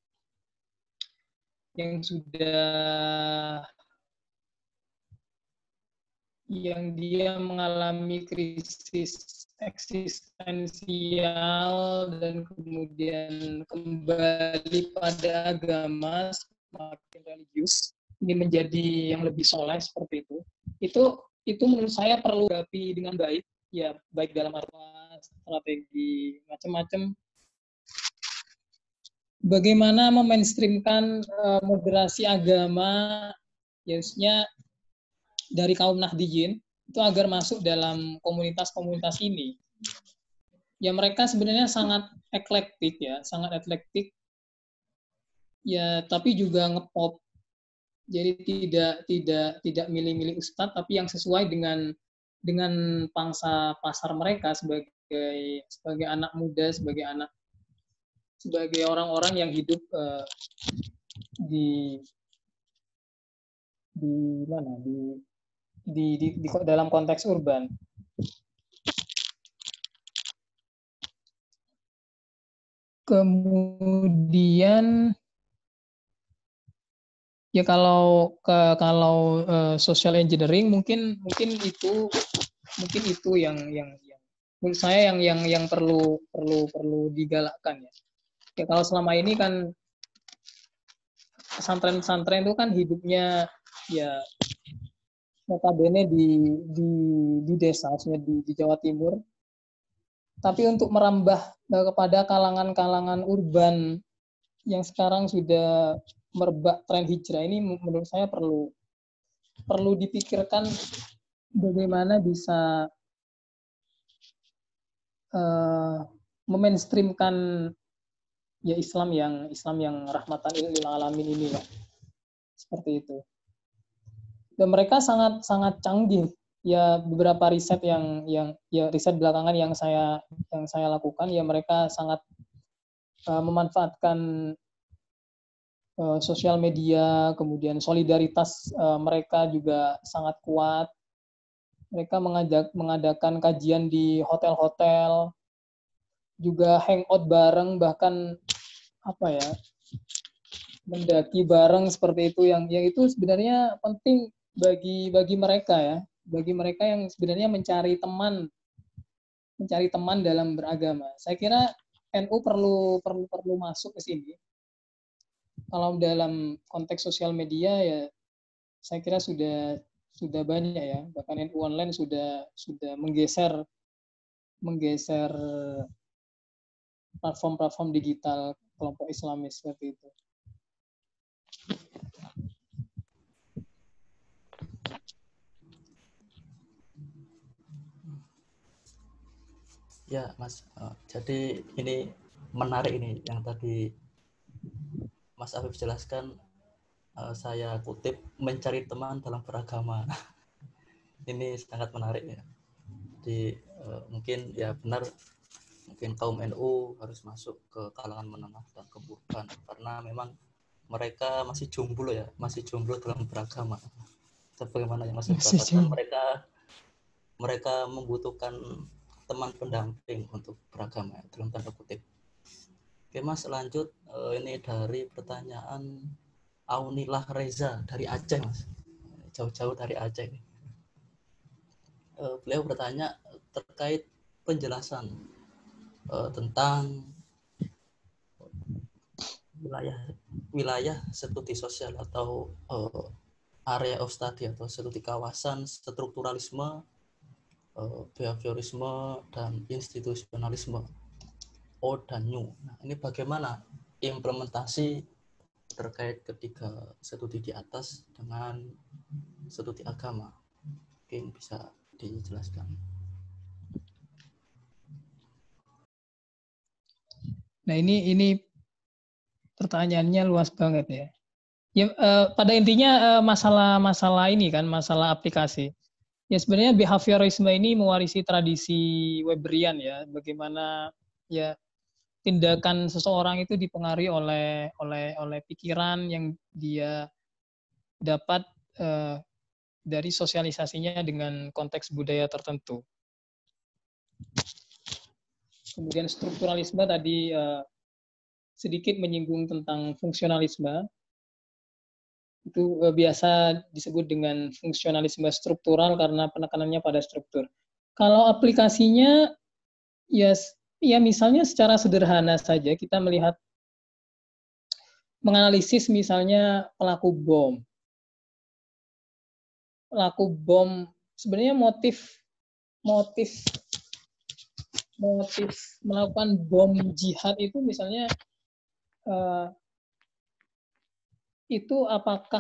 dia mengalami krisis eksistensial dan kemudian kembali pada agama semakin religius, ingin menjadi yang lebih soleh seperti itu. Itu menurut saya perlu dihadapi dengan baik, ya baik dalam arti strategi macam-macam. Bagaimana memainstreamkan moderasi agama, biasanya dari kaum Nahdliyin itu agar masuk dalam komunitas-komunitas ini. Ya mereka sebenarnya sangat eklektik ya, ya tapi juga ngepop. Jadi tidak milih-milih ustadz, tapi yang sesuai dengan pangsa pasar mereka sebagai anak muda, sebagai orang-orang yang hidup di dalam konteks urban. Kemudian ya kalau social engineering mungkin itu yang menurut saya yang perlu digalakkan ya. Ya kalau selama ini kan pesantren itu kan hidupnya ya notabene di desa, di Jawa Timur. Tapi untuk merambah kepada kalangan urban yang sekarang sudah merebak tren hijrah ini, menurut saya perlu dipikirkan bagaimana bisa memainstreamkan ya Islam yang rahmatan lil alamin ini ya. Seperti itu. Dan mereka sangat canggih. Ya beberapa riset yang riset belakangan yang saya lakukan, ya mereka sangat memanfaatkan sosial media, kemudian solidaritas mereka juga sangat kuat. Mereka mengadakan kajian di hotel-hotel, juga hangout bareng, bahkan mendaki bareng seperti itu, yang itu sebenarnya penting bagi mereka ya, bagi mereka yang sebenarnya mencari teman dalam beragama. Saya kira NU perlu masuk ke sini. Kalau dalam konteks sosial media ya saya kira sudah banyak ya, bahkan NU online sudah menggeser platform digital kelompok Islamis seperti itu. Ya, Mas. Jadi ini menarik ini yang tadi Mas Afif jelaskan. Saya kutip, mencari teman dalam beragama. Ini sangat menarik ya. Jadi mungkin ya benar, mungkin kaum NU harus masuk ke kalangan menengah dan keburukan karena memang mereka masih jomblo dalam beragama. Sebagaimana yang Mas katakan, mereka membutuhkan teman pendamping untuk beragama dalam tanda kutip. Oke Mas, lanjut. Ini dari pertanyaan Aunilah Reza dari Aceh, Mas. Jauh-jauh dari Aceh. Beliau bertanya terkait penjelasan tentang wilayah studi sosial atau area of study atau studi kawasan strukturalisme, behaviorisme, dan institusionalisme, O dan NU. Nah, ini bagaimana implementasi terkait ketiga studi di atas dengan studi agama? Mungkin bisa dijelaskan. Nah, ini pertanyaannya luas banget ya. Ya, pada intinya masalah ini kan, masalah aplikasi. Ya sebenarnya behaviorisme ini mewarisi tradisi Weberian ya, bagaimana ya tindakan seseorang itu dipengaruhi oleh pikiran yang dia dapat dari sosialisasinya dengan konteks budaya tertentu. Kemudian strukturalisme tadi sedikit menyinggung tentang fungsionalisme. Itu biasa disebut dengan fungsionalisme struktural karena penekanannya pada struktur. Kalau aplikasinya, ya misalnya secara sederhana saja kita melihat, menganalisis misalnya pelaku bom. Pelaku bom, sebenarnya motif melakukan bom jihad itu misalnya, itu apakah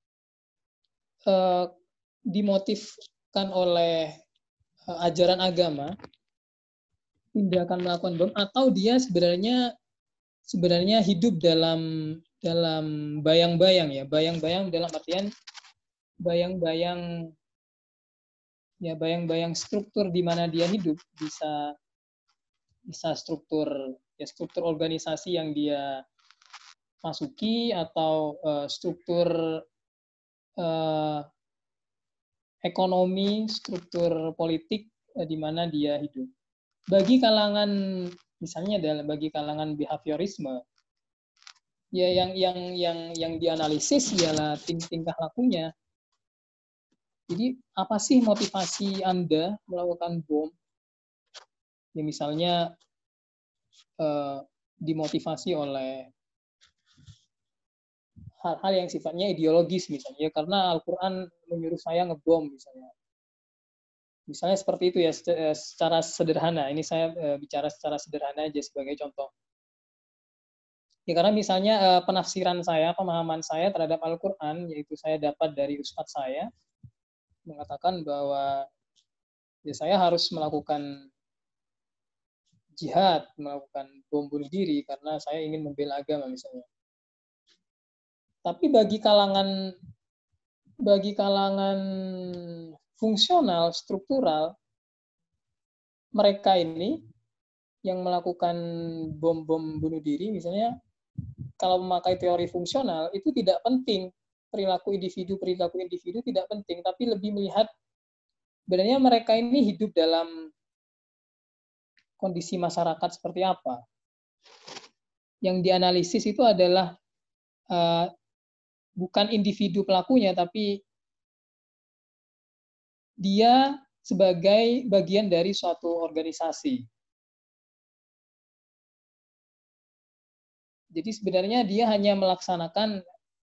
dimotifkan oleh ajaran agama, tindakan melakukan bom, atau dia sebenarnya hidup dalam bayang-bayang ya, bayang-bayang dalam artian bayang-bayang struktur di mana dia hidup, bisa struktur organisasi yang dia masuki, atau struktur ekonomi, struktur politik di mana dia hidup. Bagi kalangan bagi kalangan behaviorisme, ya yang dianalisis ialah tingkah lakunya. Jadi apa sih motivasi Anda melakukan bom? Ya misalnya dimotivasi oleh hal-hal yang sifatnya ideologis misalnya, karena Al-Quran menyuruh saya ngebom misalnya. Misalnya seperti itu ya, secara sederhana. Ini saya bicara secara sederhana aja sebagai contoh. Ya karena misalnya penafsiran saya, pemahaman saya terhadap Al-Quran, yaitu saya dapat dari ustadz saya, mengatakan bahwa ya saya harus melakukan jihad, melakukan bom bunuh diri karena saya ingin membela agama misalnya. Tapi bagi kalangan fungsional, struktural, mereka ini yang melakukan bom bunuh diri misalnya, kalau memakai teori fungsional itu tidak penting, perilaku individu tidak penting, tapi lebih melihat sebenarnya mereka ini hidup dalam kondisi masyarakat seperti apa. Yang dianalisis itu adalah bukan individu pelakunya, tapi dia sebagai bagian dari suatu organisasi. Jadi sebenarnya dia hanya melaksanakan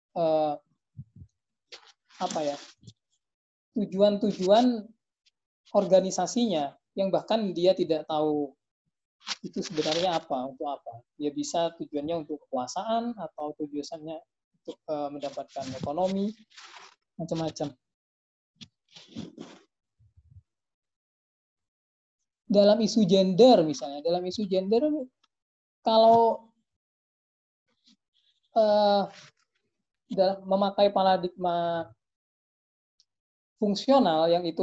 tujuan-tujuan organisasinya, yang bahkan dia tidak tahu itu sebenarnya untuk apa. Dia bisa tujuannya untuk kekuasaan, atau tujuannya untuk mendapatkan ekonomi, macam-macam. Dalam isu gender misalnya, kalau memakai paradigma fungsional yang itu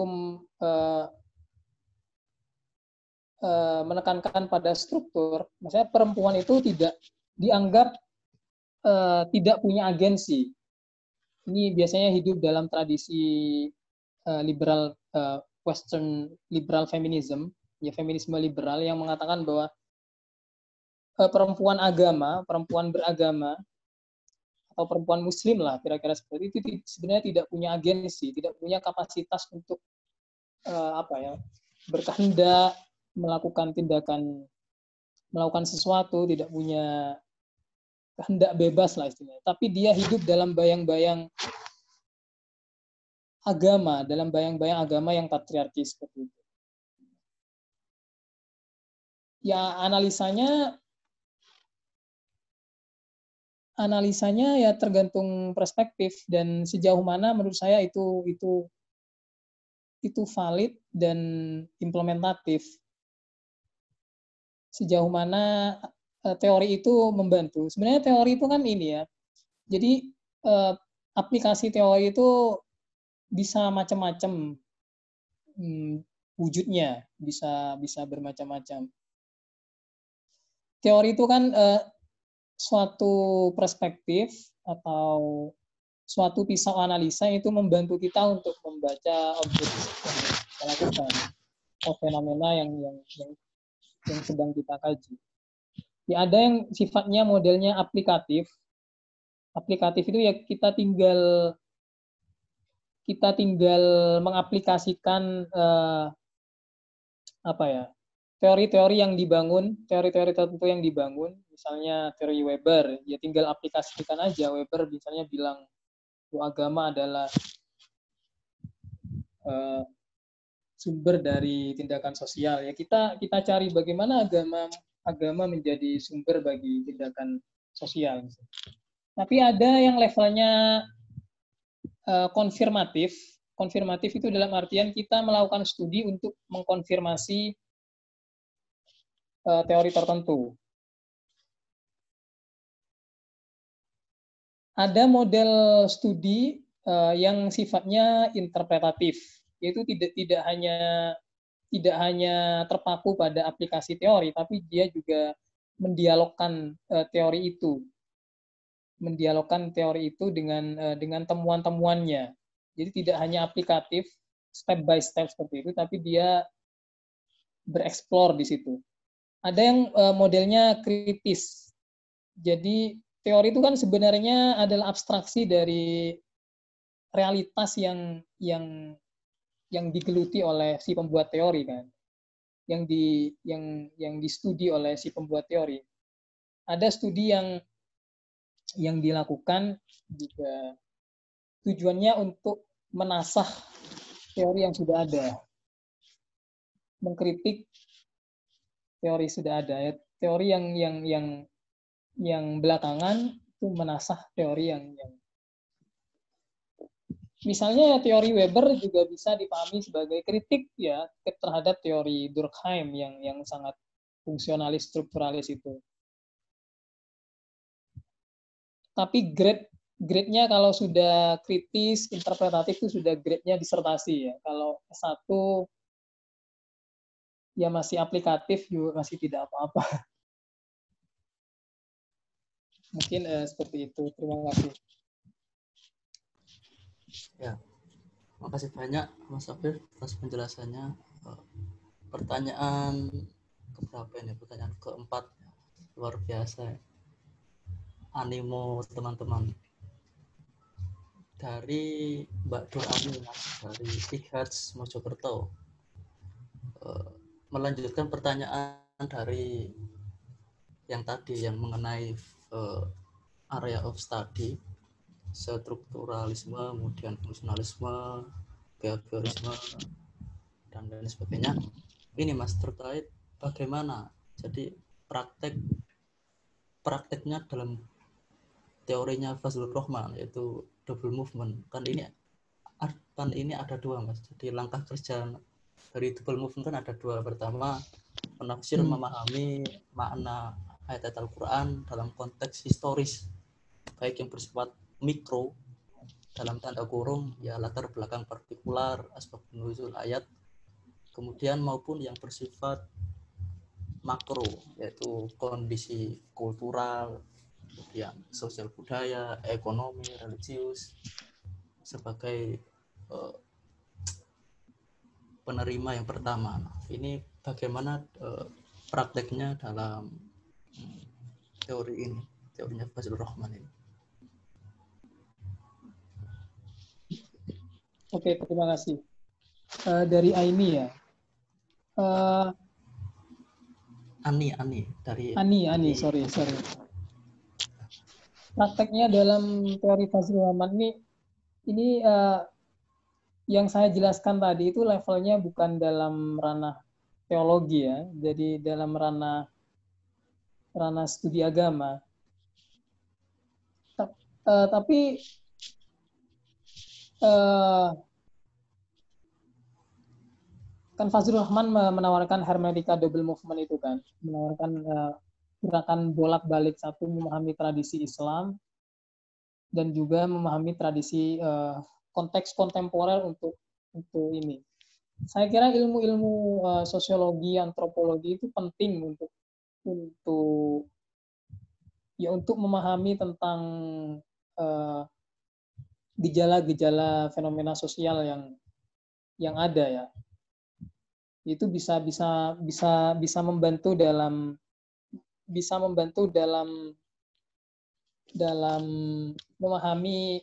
menekankan pada struktur, misalnya perempuan itu tidak dianggap tidak punya agensi. Ini biasanya hidup dalam tradisi liberal, Western liberal feminism, ya feminisme liberal yang mengatakan bahwa perempuan beragama, atau perempuan muslim lah, kira-kira seperti itu, sebenarnya tidak punya agensi, tidak punya kapasitas untuk berkehendak, melakukan tindakan, melakukan sesuatu, tidak punya kehendak bebas lah istilahnya. Tapi dia hidup dalam bayang-bayang agama, dalam bayang-bayang agama yang patriarki seperti itu. Ya analisanya ya tergantung perspektif dan sejauh mana menurut saya itu valid dan implementatif. Sejauh mana teori itu membantu. Sebenarnya teori itu kan ini ya. Jadi aplikasi teori itu bisa macam-macam wujudnya, bisa bermacam-macam. Teori itu kan suatu perspektif atau suatu pisau analisa itu membantu kita untuk membaca objek yang kita lakukan atau fenomena yang sedang kita kaji. Ya, ada yang sifatnya modelnya aplikatif. Aplikatif itu ya kita tinggal mengaplikasikan teori-teori yang dibangun, teori-teori tertentu yang dibangun, misalnya teori Weber, ya tinggal aplikasikan aja. Weber misalnya bilang bahwa agama adalah sumber dari tindakan sosial. Ya kita cari bagaimana agama menjadi sumber bagi tindakan sosial. Tapi ada yang levelnya konfirmatif. Konfirmatif itu dalam artian kita melakukan studi untuk mengkonfirmasi teori tertentu. Ada model studi yang sifatnya interpretatif, yaitu tidak hanya terpaku pada aplikasi teori, tapi dia juga mendialogkan teori itu dengan temuan-temuannya. Jadi tidak hanya aplikatif step by step seperti itu, tapi dia bereksplor di situ. Ada yang modelnya kritis. Jadi teori itu kan sebenarnya adalah abstraksi dari realitas yang digeluti oleh si pembuat teori kan. Yang distudi oleh si pembuat teori. Ada studi yang dilakukan juga tujuannya untuk menasah teori yang sudah ada, mengkritik teori sudah ada, ya. Teori yang belakangan itu menasah teori yang misalnya teori Weber juga bisa dipahami sebagai kritik ya terhadap teori Durkheim yang sangat fungsionalis strukturalis itu. Tapi grade-nya kalau sudah kritis, interpretatif itu sudah grade-nya disertasi ya. Kalau S1 ya masih aplikatif juga masih tidak apa-apa. Mungkin seperti itu. Terima kasih. Ya, makasih banyak Mas Afif atas penjelasannya. Pertanyaan keberapa ini? Pertanyaan keempat. Luar biasa. Animo teman-teman. Dari Mbak Durani, dari IHATS Mojokerto. Melanjutkan pertanyaan dari yang tadi yang mengenai area of study, strukturalisme, kemudian fungsionalisme, behaviorisme, dan lain sebagainya. Ini Mas terkait bagaimana jadi prakteknya dalam teorinya Fazlur Rahman yaitu double movement. Kan ini ada dua Mas. Jadi langkah kerja dari double movement kan ada dua. Pertama, menafsir memahami makna ayat-ayat Al-Quran dalam konteks historis, baik yang bersifat mikro dalam tanda kurung ya latar belakang partikular, asbab nuzul ayat, kemudian maupun yang bersifat makro yaitu kondisi kultural, kemudian sosial budaya, ekonomi, religius sebagai penerima yang pertama. Ini bagaimana prakteknya dalam teori ini, teorinya Fazlur Rahman ini. Oke, terima kasih. Dari Aini ya. Ani dari Ani, sorry. prakteknya dalam teori Fazlur Rahman ini yang saya jelaskan tadi itu levelnya bukan dalam ranah teologi ya, jadi dalam ranah studi agama. Tapi kan Fazlur Rahman menawarkan hermeneutika double movement itu kan, menawarkan gerakan bolak-balik, satu memahami tradisi Islam dan juga memahami tradisi konteks kontemporer untuk ini. Saya kira ilmu-ilmu sosiologi, antropologi itu penting untuk memahami tentang gejala-gejala fenomena sosial yang ada ya. Itu bisa membantu dalam memahami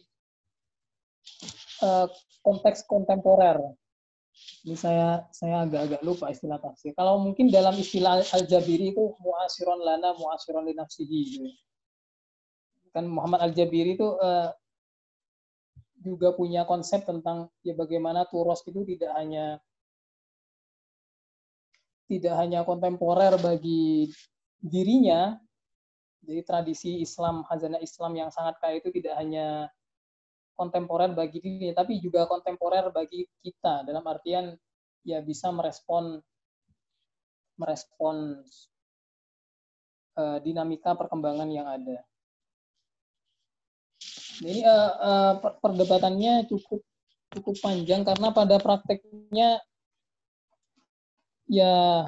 konteks kontemporer. Ini saya agak-agak lupa istilah tafsir. Kalau mungkin dalam istilah Al-Jabiri itu mu'asyiron lana mu'asyiron li nafsihi gitu. Kan Muhammad Al-Jabiri itu juga punya konsep tentang ya bagaimana turos itu tidak hanya kontemporer bagi dirinya. Jadi tradisi Islam, khazanah Islam yang sangat kaya itu tidak hanya kontemporer bagi dirinya, tapi juga kontemporer bagi kita, dalam artian ya bisa merespon dinamika perkembangan yang ada. Ini perdebatannya cukup panjang karena pada prakteknya ya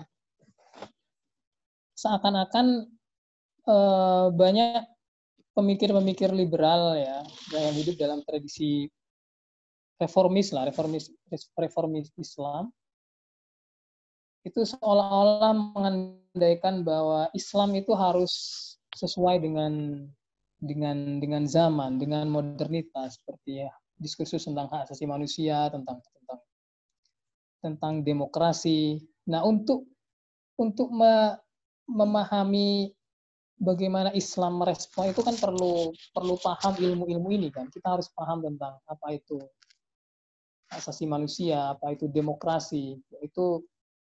seakan-akan banyak pemikir-pemikir liberal ya yang hidup dalam tradisi reformis Islam itu seolah-olah mengandaikan bahwa Islam itu harus sesuai dengan zaman, dengan modernitas, seperti ya diskursus tentang hak asasi manusia, tentang demokrasi. Nah, untuk memahami bagaimana Islam merespon itu kan perlu paham ilmu-ilmu ini kan. Kita harus paham tentang apa itu asasi manusia, apa itu demokrasi. Itu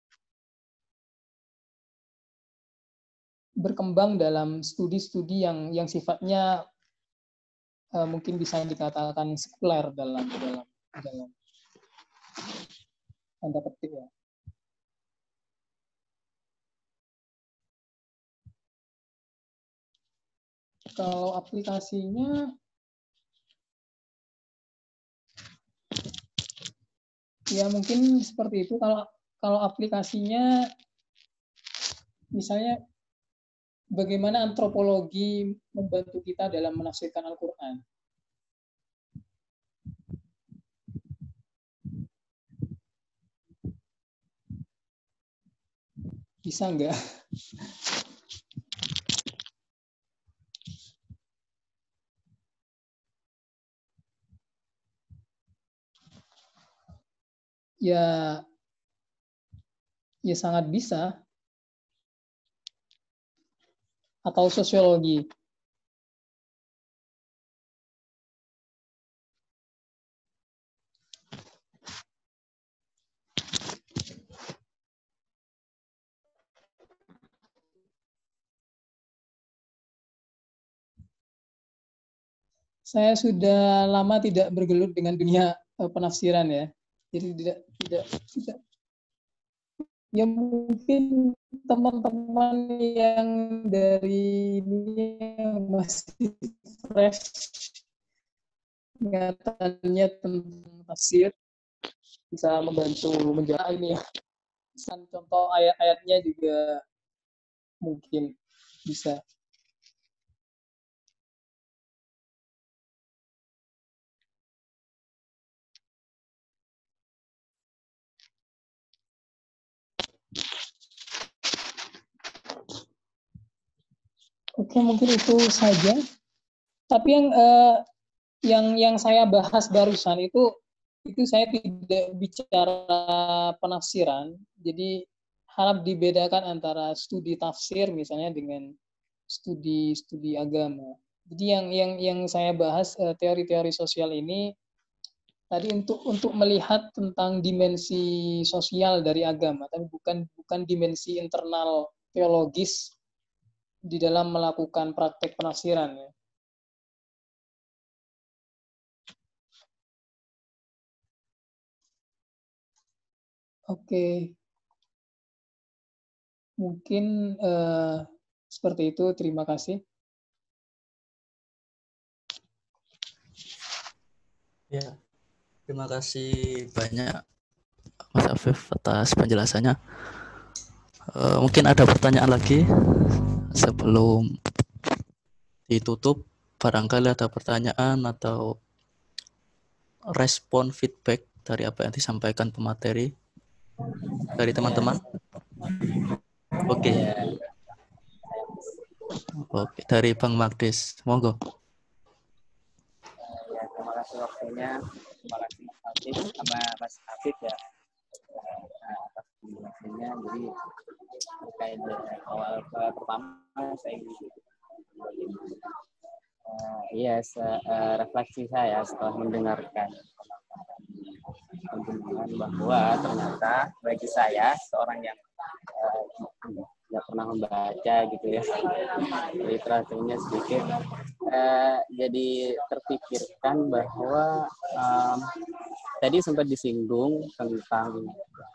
berkembang dalam studi-studi yang sifatnya mungkin bisa dikatakan sekuler dalam tanda petik ya. Kalau aplikasinya ya mungkin seperti itu. Kalau aplikasinya misalnya bagaimana antropologi membantu kita dalam menafsirkan Al-Quran. Bisa nggak? Ya sangat bisa. Atau sosiologi. Saya sudah lama tidak bergelut dengan dunia penafsiran ya. Jadi tidak ya mungkin teman-teman yang dari ini yang masih fresh ingatannya tentang tafsir bisa membantu menjawab ini ya. Contoh ayat-ayatnya juga mungkin bisa. Oke, mungkin itu saja. Tapi yang saya bahas barusan itu saya tidak bicara penafsiran. Jadi harap dibedakan antara studi tafsir misalnya dengan studi agama. Jadi yang saya bahas teori-teori sosial ini tadi untuk melihat tentang dimensi sosial dari agama, tapi bukan dimensi internal teologis di dalam melakukan praktek penafsiran. Ya. Oke, mungkin seperti itu. Terima kasih. Ya, terima kasih banyak Mas Afif atas penjelasannya. Mungkin ada pertanyaan lagi sebelum ditutup. Barangkali ada pertanyaan atau respon feedback dari apa yang disampaikan pemateri dari teman-teman. Oke. Oke, dari Bang Magdis, monggo. Ya, terima kasih waktunya. Terima kasih Mas Afif sama Mas Afif ya atas penjelasannya. Jadi terkait dengan awal pertama saya ingin refleksi saya setelah mendengarkan pembimbingan bahwa ternyata bagi saya seorang yang nggak pernah membaca gitu ya literaturnya sedikit, jadi terpikirkan bahwa tadi sempat disinggung tentang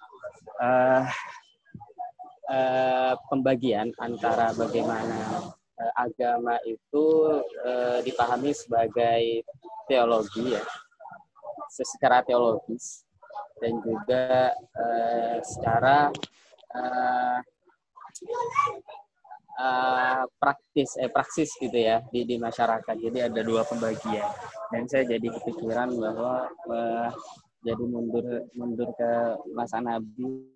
pembagian antara bagaimana agama itu dipahami sebagai teologi ya, secara teologis dan juga secara praksis gitu ya di masyarakat. Jadi ada dua pembagian dan saya jadi kepikiran bahwa jadi mundur ke masa Nabi.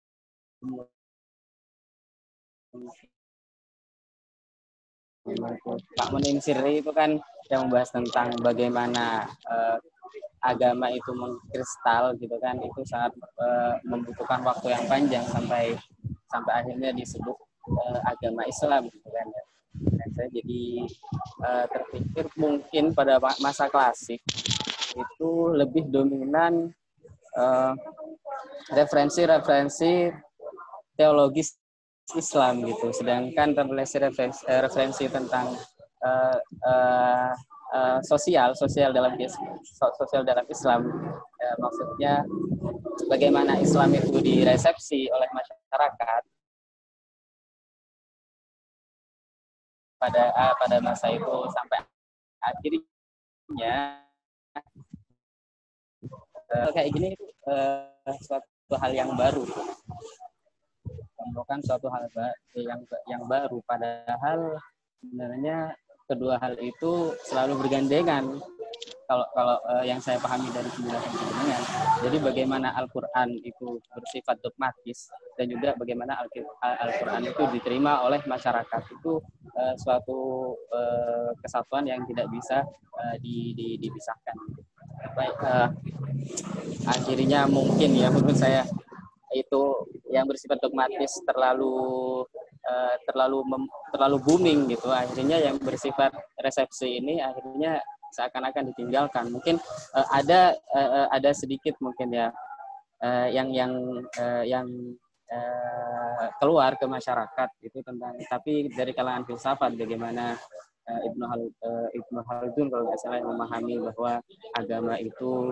Pak Munim Sirri itu kan yang membahas tentang bagaimana agama itu mengkristal gitu kan, itu sangat membutuhkan waktu yang panjang sampai akhirnya disebut agama Islam gitu kan ya. Dan saya jadi terpikir mungkin pada masa klasik itu lebih dominan referensi teologis Islam gitu, sedangkan referensi tentang sosial dalam Islam, maksudnya bagaimana Islam itu diresepsi oleh masyarakat pada masa itu sampai akhirnya kayak gini itu suatu hal yang baru, merupakan suatu hal yang baru, padahal sebenarnya kedua hal itu selalu bergandengan. Kalau yang saya pahami dari penjelasan, jadi bagaimana Al-Quran itu bersifat dogmatis dan juga bagaimana Al-Quran itu diterima oleh masyarakat, itu suatu kesatuan yang tidak bisa dipisahkan. Baik, akhirnya mungkin ya menurut saya itu yang bersifat dogmatis terlalu booming gitu, akhirnya yang bersifat resepsi ini akhirnya seakan-akan ditinggalkan. Mungkin ada sedikit mungkin ya yang keluar ke masyarakat itu tentang, tapi dari kalangan filsafat bagaimana Ibnu Khaldun kalau nggak salah memahami bahwa agama itu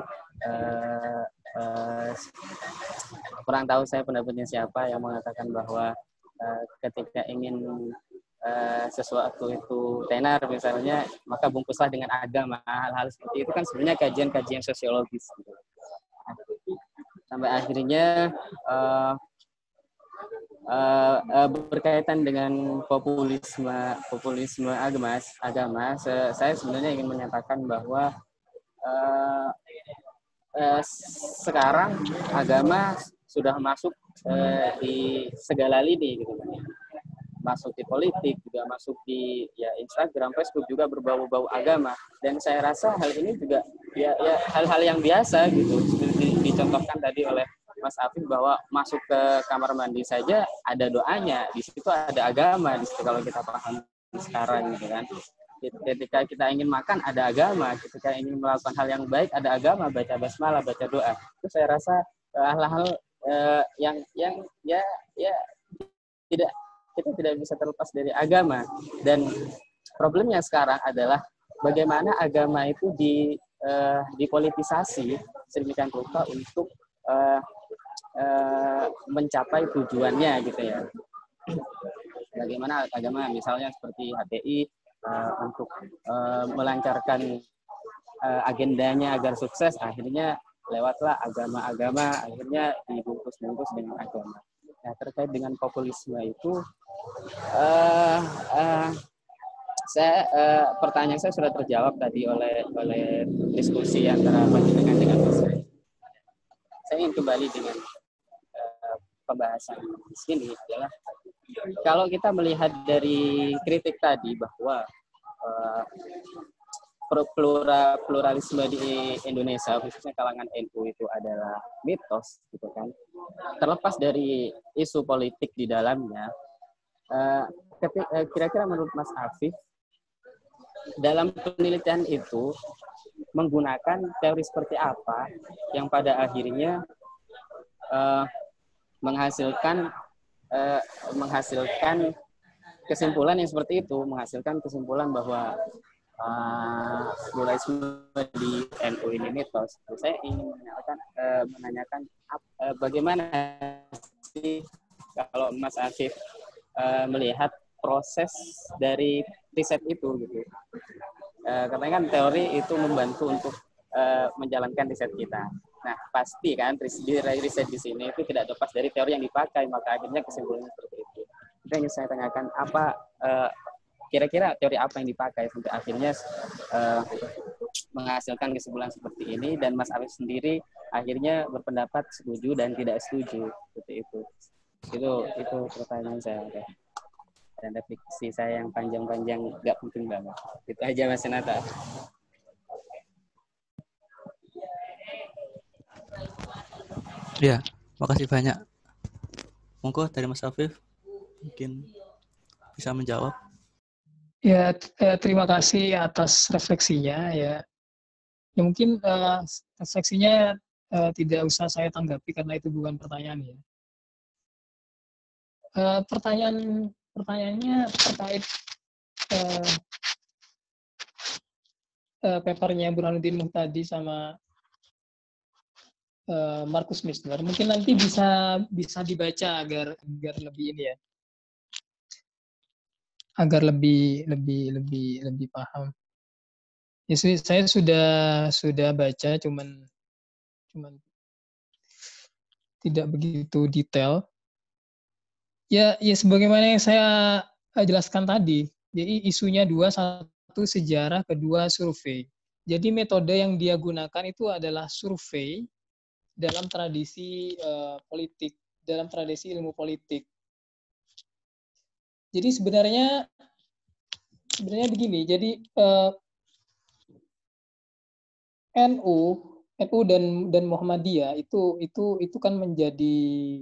kurang tahu saya pendapatnya siapa yang mengatakan bahwa ketika ingin sesuatu itu tenar misalnya, maka bungkuslah dengan agama. Hal-hal seperti itu kan sebenarnya kajian sosiologis gitu. Sampai akhirnya berkaitan dengan populisme agama, saya sebenarnya ingin menyatakan bahwa sekarang agama sudah masuk di segala lini gitu kan. Masuk di politik, juga masuk di Instagram, Facebook juga berbau-bau agama, dan saya rasa hal ini juga ya hal-hal yang biasa gitu. Dicontohkan tadi oleh Mas Afif bahwa masuk ke kamar mandi saja ada doanya, di situ ada agama di situ kalau kita paham sekarang gitu kan. Ketika kita ingin makan ada agama, ketika ingin melakukan hal yang baik ada agama, baca basmalah, baca doa. Itu saya rasa hal-hal yang ya tidak, kita tidak bisa terlepas dari agama. Dan problemnya sekarang adalah bagaimana agama itu dipolitisasi sedemikian rupa untuk mencapai tujuannya gitu ya. Bagaimana agama misalnya seperti HTI untuk melancarkan agendanya agar sukses, akhirnya lewatlah agama-agama, akhirnya dibungkus-bungkus dengan agama. Nah, terkait dengan populisme itu, pertanyaan saya sudah terjawab tadi oleh diskusi antara panjenengan dengan Mas. Saya ingin kembali dengan pembahasan di sini adalah kalau kita melihat dari kritik tadi bahwa pluralisme di Indonesia khususnya kalangan NU itu adalah mitos gitu kan. Terlepas dari isu politik di dalamnya, kira-kira menurut Mas Afif dalam penelitian itu menggunakan teori seperti apa yang pada akhirnya menghasilkan kesimpulan yang seperti itu, menghasilkan kesimpulan bahwa pluralisme di NU ini mitos. Saya ingin menanyakan bagaimana sih kalau Mas Afif melihat proses dari riset itu gitu. Katanya kan teori itu membantu untuk menjalankan riset kita. Nah, pasti kan riset di sini itu tidak lepas dari teori yang dipakai, maka akhirnya kesimpulannya seperti itu. Itu yang saya tanyakan, apa kira-kira teori apa yang dipakai sampai akhirnya menghasilkan kesimpulan seperti ini, dan Mas Afif sendiri akhirnya berpendapat setuju dan tidak setuju seperti itu. Itu pertanyaan saya. Dan refleksi saya yang panjang-panjang nggak penting banget. Itu aja Mas Senata. Ya, makasih banyak. Monggo dari Mas Afif mungkin bisa menjawab. Ya, terima kasih atas refleksinya ya. Ya mungkin refleksinya tidak usah saya tanggapi karena itu bukan pertanyaan ya. Pertanyaannya terkait papernya Burhanuddin Muhtadi sama Markus Misner. Mungkin nanti bisa dibaca agar lebih ini ya, agar lebih paham. Ya, saya sudah baca, cuman tidak begitu detail. Ya sebagaimana yang saya jelaskan tadi. Jadi isunya dua, satu sejarah, kedua survei. Jadi metode yang dia gunakan itu adalah survei dalam tradisi politik, dalam tradisi ilmu politik. Jadi sebenarnya begini. Jadi NU dan Muhammadiyah itu kan menjadi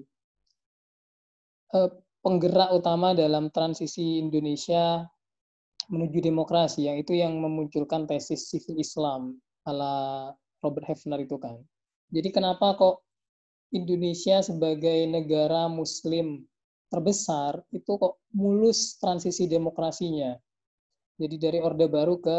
penggerak utama dalam transisi Indonesia menuju demokrasi, yang itu yang memunculkan tesis sivil Islam ala Robert Hefner itu kan. Jadi kenapa kok Indonesia sebagai negara Muslim terbesar itu kok mulus transisi demokrasinya? Jadi dari Orde Baru ke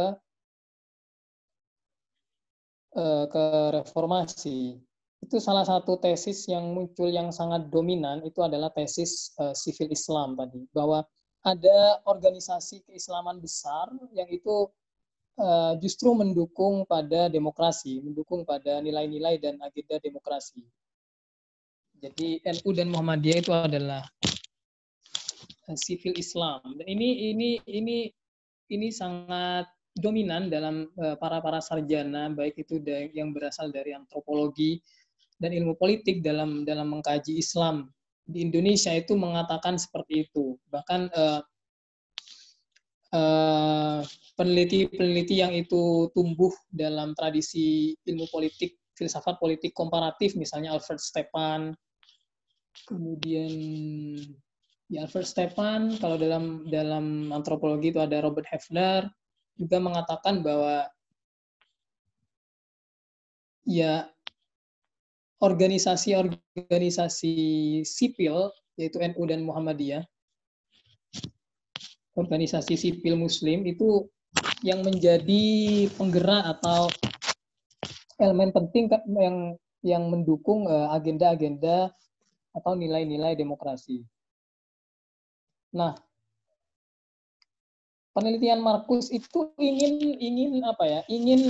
reformasi. Itu salah satu tesis yang muncul yang sangat dominan itu adalah tesis sivil Islam tadi, bahwa ada organisasi keislaman besar yang itu justru mendukung pada demokrasi, mendukung pada nilai-nilai dan agenda demokrasi. Jadi NU dan Muhammadiyah itu adalah sivil Islam. Dan ini sangat dominan dalam para sarjana, baik itu yang berasal dari antropologi dan ilmu politik dalam mengkaji Islam di Indonesia itu mengatakan seperti itu. Bahkan peneliti-peneliti yang itu tumbuh dalam tradisi ilmu politik, filsafat politik komparatif, misalnya Alfred Stepan, kemudian Alfred Stepan, kalau dalam antropologi itu ada Robert Hefner, juga mengatakan bahwa ya organisasi-organisasi sipil yaitu NU dan Muhammadiyah, organisasi sipil Muslim itu yang menjadi penggerak atau elemen penting yang mendukung agenda-agenda atau nilai-nilai demokrasi. Nah, penelitian Markus itu ingin apa ya? Ingin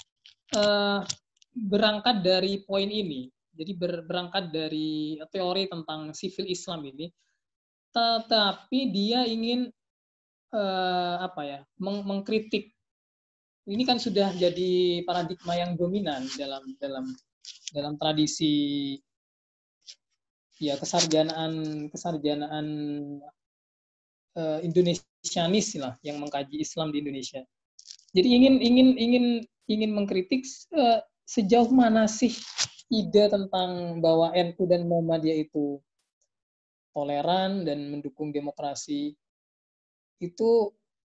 berangkat dari poin ini. Jadi berangkat dari teori tentang sivil Islam ini, tetapi dia ingin apa ya? Mengkritik. Ini kan sudah jadi paradigma yang dominan dalam tradisi ya kesarjanaan Indonesianis lah yang mengkaji Islam di Indonesia. Jadi ingin mengkritik sejauh mana sih ide tentang bahwa NU dan Muhammadiyah itu toleran dan mendukung demokrasi itu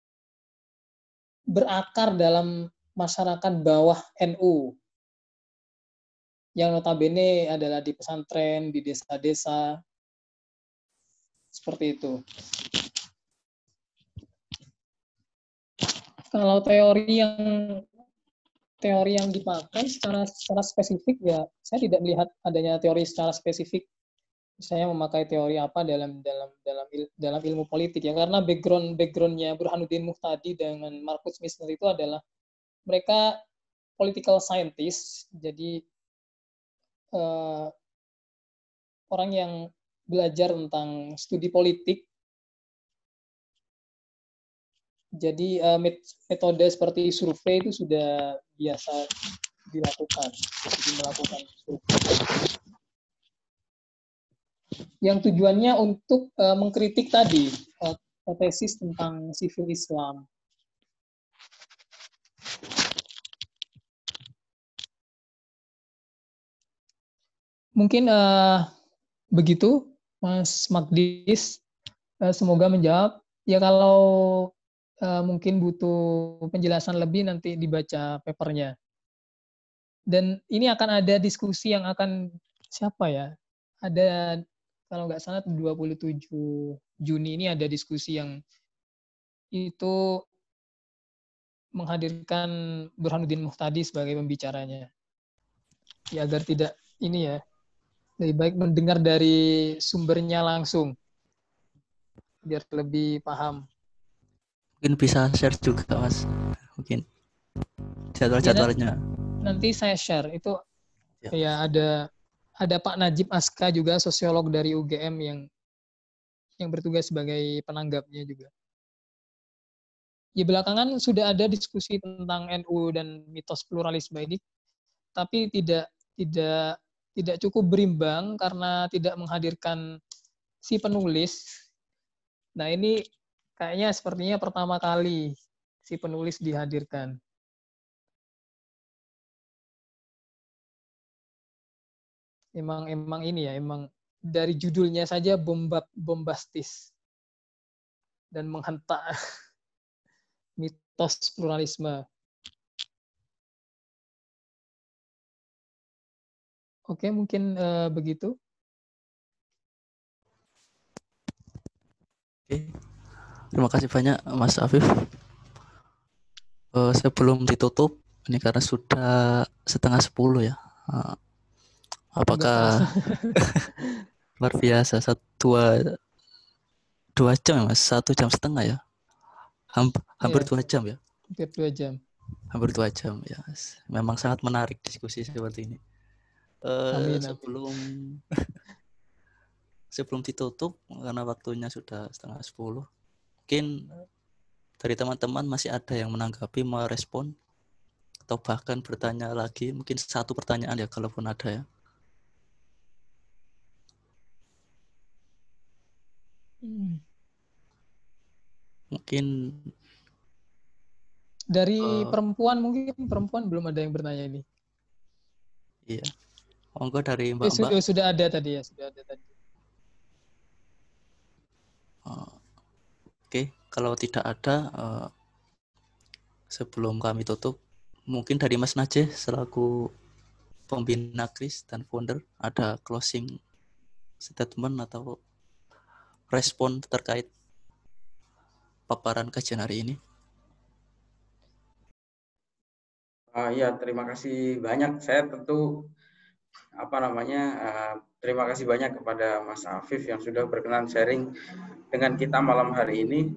berakar dalam masyarakat bawah NU yang notabene adalah di pesantren, di desa-desa, seperti itu. Kalau teori yang dipakai secara spesifik ya, saya tidak melihat adanya teori secara spesifik. Saya memakai teori apa dalam ilmu politik ya, karena backgroundnya Burhanuddin Muhtadi dengan Marcus Misner itu adalah mereka political scientist, jadi orang yang belajar tentang studi politik. Jadi metode seperti survei itu sudah biasa dilakukan, jadi melakukan survei. Yang tujuannya untuk mengkritik tadi tesis tentang sivil Islam. Mungkin begitu, Mas Magdis. Semoga menjawab. Ya kalau mungkin butuh penjelasan lebih nanti dibaca papernya. Dan ini akan ada diskusi yang akan siapa ya? Ada kalau nggak salah 27 Juni ini ada diskusi yang itu menghadirkan Burhanuddin Muhtadi sebagai pembicaranya. Ya agar tidak ini ya, lebih baik mendengar dari sumbernya langsung biar lebih paham. Mungkin bisa share juga, Mas. Mungkin jadwal-jadwalnya. Nanti saya share itu ya ada Pak Najib Aska juga, sosiolog dari UGM yang bertugas sebagai penanggapnya juga. Ya belakangan sudah ada diskusi tentang NU dan mitos pluralisme ini, tapi tidak cukup berimbang karena tidak menghadirkan si penulis. Nah ini kayaknya sepertinya pertama kali si penulis dihadirkan. Emang ini ya, emang dari judulnya saja bombastis dan menghentak mitos pluralisme. Oke, mungkin begitu. Oke. Terima kasih banyak, Mas Afif. Sebelum ditutup, ini karena sudah 9:30 ya. Apakah luar biasa, dua jam ya, Mas? 1,5 jam ya? Hampir 2 jam ya? Hampir 2 jam. Hampir 2 jam ya. Memang sangat menarik diskusi seperti ini. Amin. Sebelum ditutup, karena waktunya sudah 9:30, mungkin dari teman-teman masih ada yang menanggapi, merespon, atau bahkan bertanya lagi, mungkin satu pertanyaan ya, kalaupun ada ya. Mungkin dari perempuan, mungkin perempuan belum ada yang bertanya ini. Iya. Monggo dari Mbak. Sudah ada tadi ya, sudah ada tadi. Oke, kalau tidak ada, Sebelum kami tutup, mungkin dari Mas Najih selaku pembina KRIS dan founder ada closing statement atau respon terkait paparan kajian hari ini. Ya, terima kasih banyak. Saya tentu terima kasih banyak kepada Mas Afif yang sudah berkenan sharing dengan kita malam hari ini.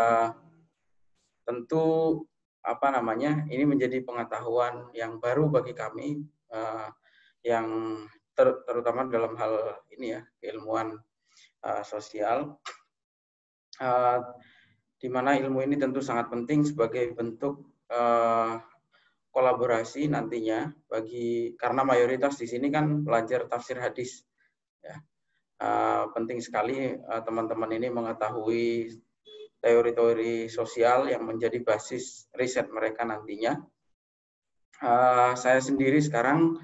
Tentu ini menjadi pengetahuan yang baru bagi kami, yang terutama dalam hal ini ya, keilmuan sosial, di mana ilmu ini tentu sangat penting sebagai bentuk kolaborasi nantinya karena mayoritas di sini kan pelajar tafsir hadis ya. Penting sekali teman-teman ini mengetahui teori-teori sosial yang menjadi basis riset mereka nantinya. Saya sendiri sekarang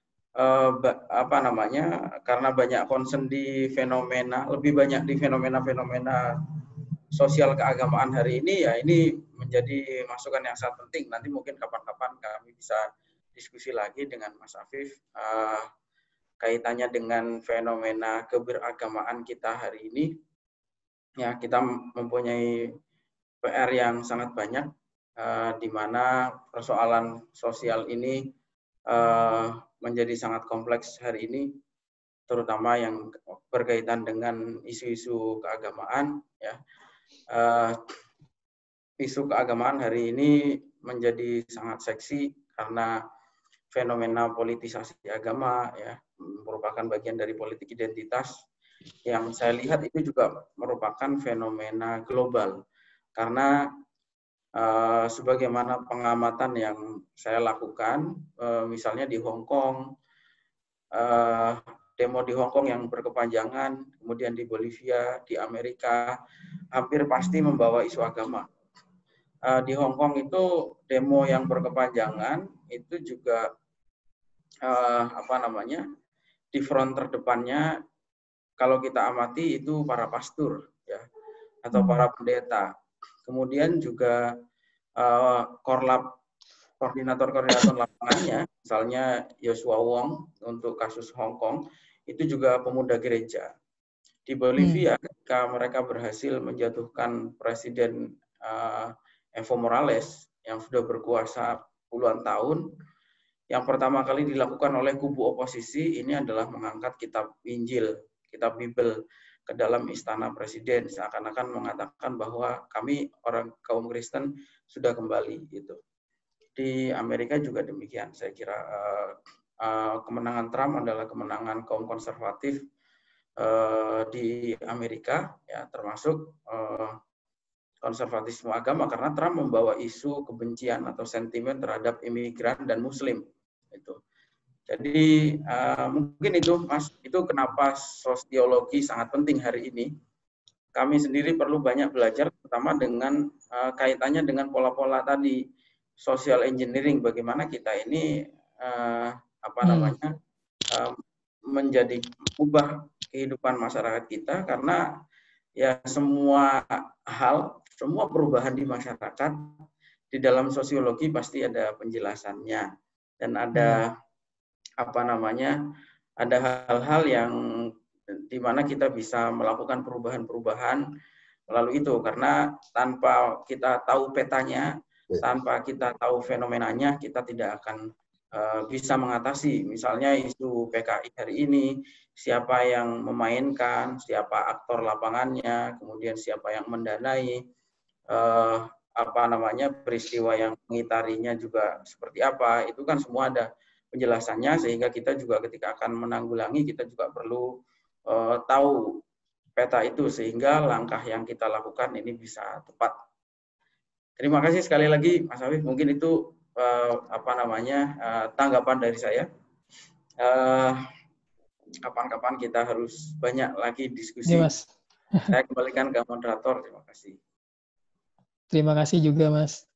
karena banyak concern di lebih banyak di fenomena sosial keagamaan hari ini, ya ini menjadi masukan yang sangat penting. Nanti mungkin kapan-kapan kami bisa diskusi lagi dengan Mas Afif kaitannya dengan fenomena keberagamaan kita hari ini. Ya, kita mempunyai PR yang sangat banyak, di mana persoalan sosial ini menjadi sangat kompleks hari ini, terutama yang berkaitan dengan isu-isu keagamaan. Ya, isu keagamaan hari ini menjadi sangat seksi karena fenomena politisasi agama ya merupakan bagian dari politik identitas yang saya lihat itu juga merupakan fenomena global karena sebagaimana pengamatan yang saya lakukan, misalnya di Hong Kong, demo di Hong Kong yang berkepanjangan, kemudian di Bolivia, di Amerika, hampir pasti membawa isu agama. Di Hong Kong itu demo yang berkepanjangan itu juga di front terdepannya kalau kita amati itu para pastor ya atau para pendeta. Kemudian juga koordinator lapangannya, misalnya Joshua Wong untuk kasus Hong Kong, itu juga pemuda gereja. Di Bolivia, ketika mereka berhasil menjatuhkan Presiden Evo Morales yang sudah berkuasa puluhan tahun, yang pertama kali dilakukan oleh kubu oposisi ini adalah mengangkat kitab Injil, kitab Bible ke dalam istana presiden, seakan-akan mengatakan bahwa kami orang kaum Kristen sudah kembali gitu. Di Amerika juga demikian. Saya kira kemenangan Trump adalah kemenangan kaum konservatif di Amerika, ya termasuk konservatisme agama karena Trump membawa isu kebencian atau sentimen terhadap imigran dan Muslim. Itu. Jadi mungkin itu, Mas, itu kenapa sosiologi sangat penting hari ini. Kami sendiri perlu banyak belajar, terutama dengan kaitannya dengan pola-pola tadi, social engineering, bagaimana kita ini menjadi ubah kehidupan masyarakat kita, karena ya semua hal, semua perubahan di masyarakat di dalam sosiologi pasti ada penjelasannya dan ada ada hal-hal yang di mana kita bisa melakukan perubahan-perubahan melalui itu, karena tanpa kita tahu petanya, tanpa kita tahu fenomenanya, kita tidak akan bisa mengatasi. Misalnya isu PKI hari ini, siapa yang memainkan, siapa aktor lapangannya, kemudian siapa yang mendanai, peristiwa yang mengitarinya juga seperti apa, itu kan semua ada penjelasannya, sehingga kita juga ketika akan menanggulangi kita juga perlu tahu peta itu sehingga langkah yang kita lakukan ini bisa tepat. Terima kasih sekali lagi Mas Afif, mungkin itu tanggapan dari saya. Kapan-kapan kita harus banyak lagi diskusi. Ya, Mas. Saya kembalikan ke moderator. Terima kasih. Terima kasih juga, Mas.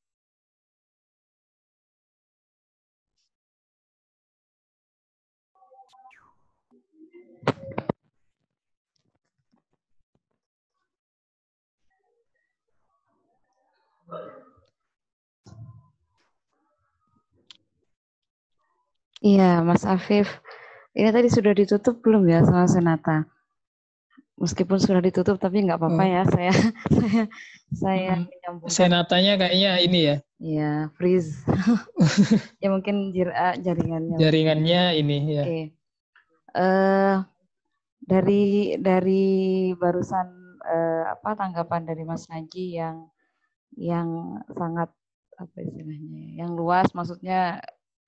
Iya, Mas Afif. Ini tadi sudah ditutup belum ya sama Sonata? Meskipun sudah ditutup, tapi nggak apa-apa ya. Saya menyambungkan. Senatanya kayaknya ini ya. Iya, freeze. Ya mungkin jaringannya. Jaringannya ini ya. Oke. Dari barusan tanggapan dari Mas Naji yang sangat apa istilahnya, yang luas, maksudnya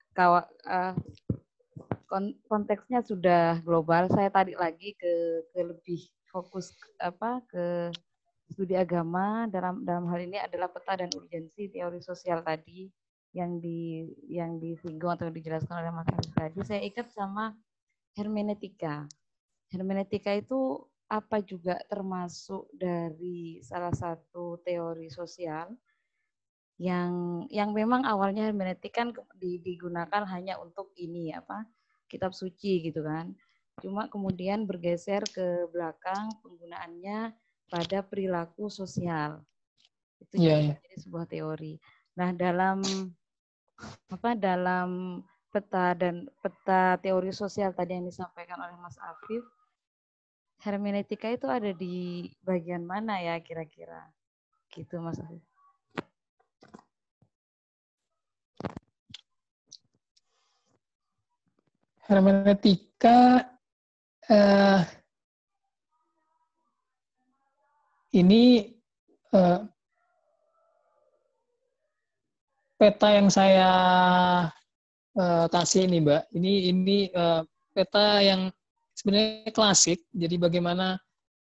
konteksnya sudah global. Saya tarik lagi ke lebih fokus ke studi agama dalam hal ini adalah peta dan urgensi teori sosial tadi yang disinggung atau dijelaskan oleh Mas Arif tadi. Saya ikat sama hermeneutika. Hermeneutika itu apa juga termasuk dari salah satu teori sosial yang memang awalnya hermeneutik kan digunakan hanya untuk ini kitab suci gitu kan. Cuma kemudian bergeser ke belakang penggunaannya pada perilaku sosial. Itu jadi sebuah teori. Nah, dalam peta teori sosial tadi yang disampaikan oleh Mas Afif, hermeneutika itu ada di bagian mana ya kira-kira? Gitu Mas Afif. Hermeneutika ini peta yang saya kasih ini, Mbak. Ini peta yang sebenarnya klasik. Jadi bagaimana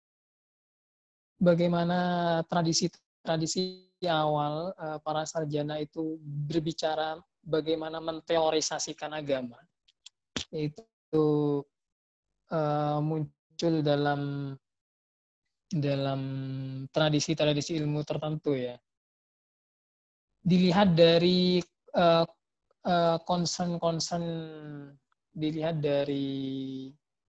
tradisi awal para sarjana itu berbicara bagaimana menteorisasikan agama. Itu muncul dalam tradisi ilmu tertentu ya. Dilihat dari concern, dilihat dari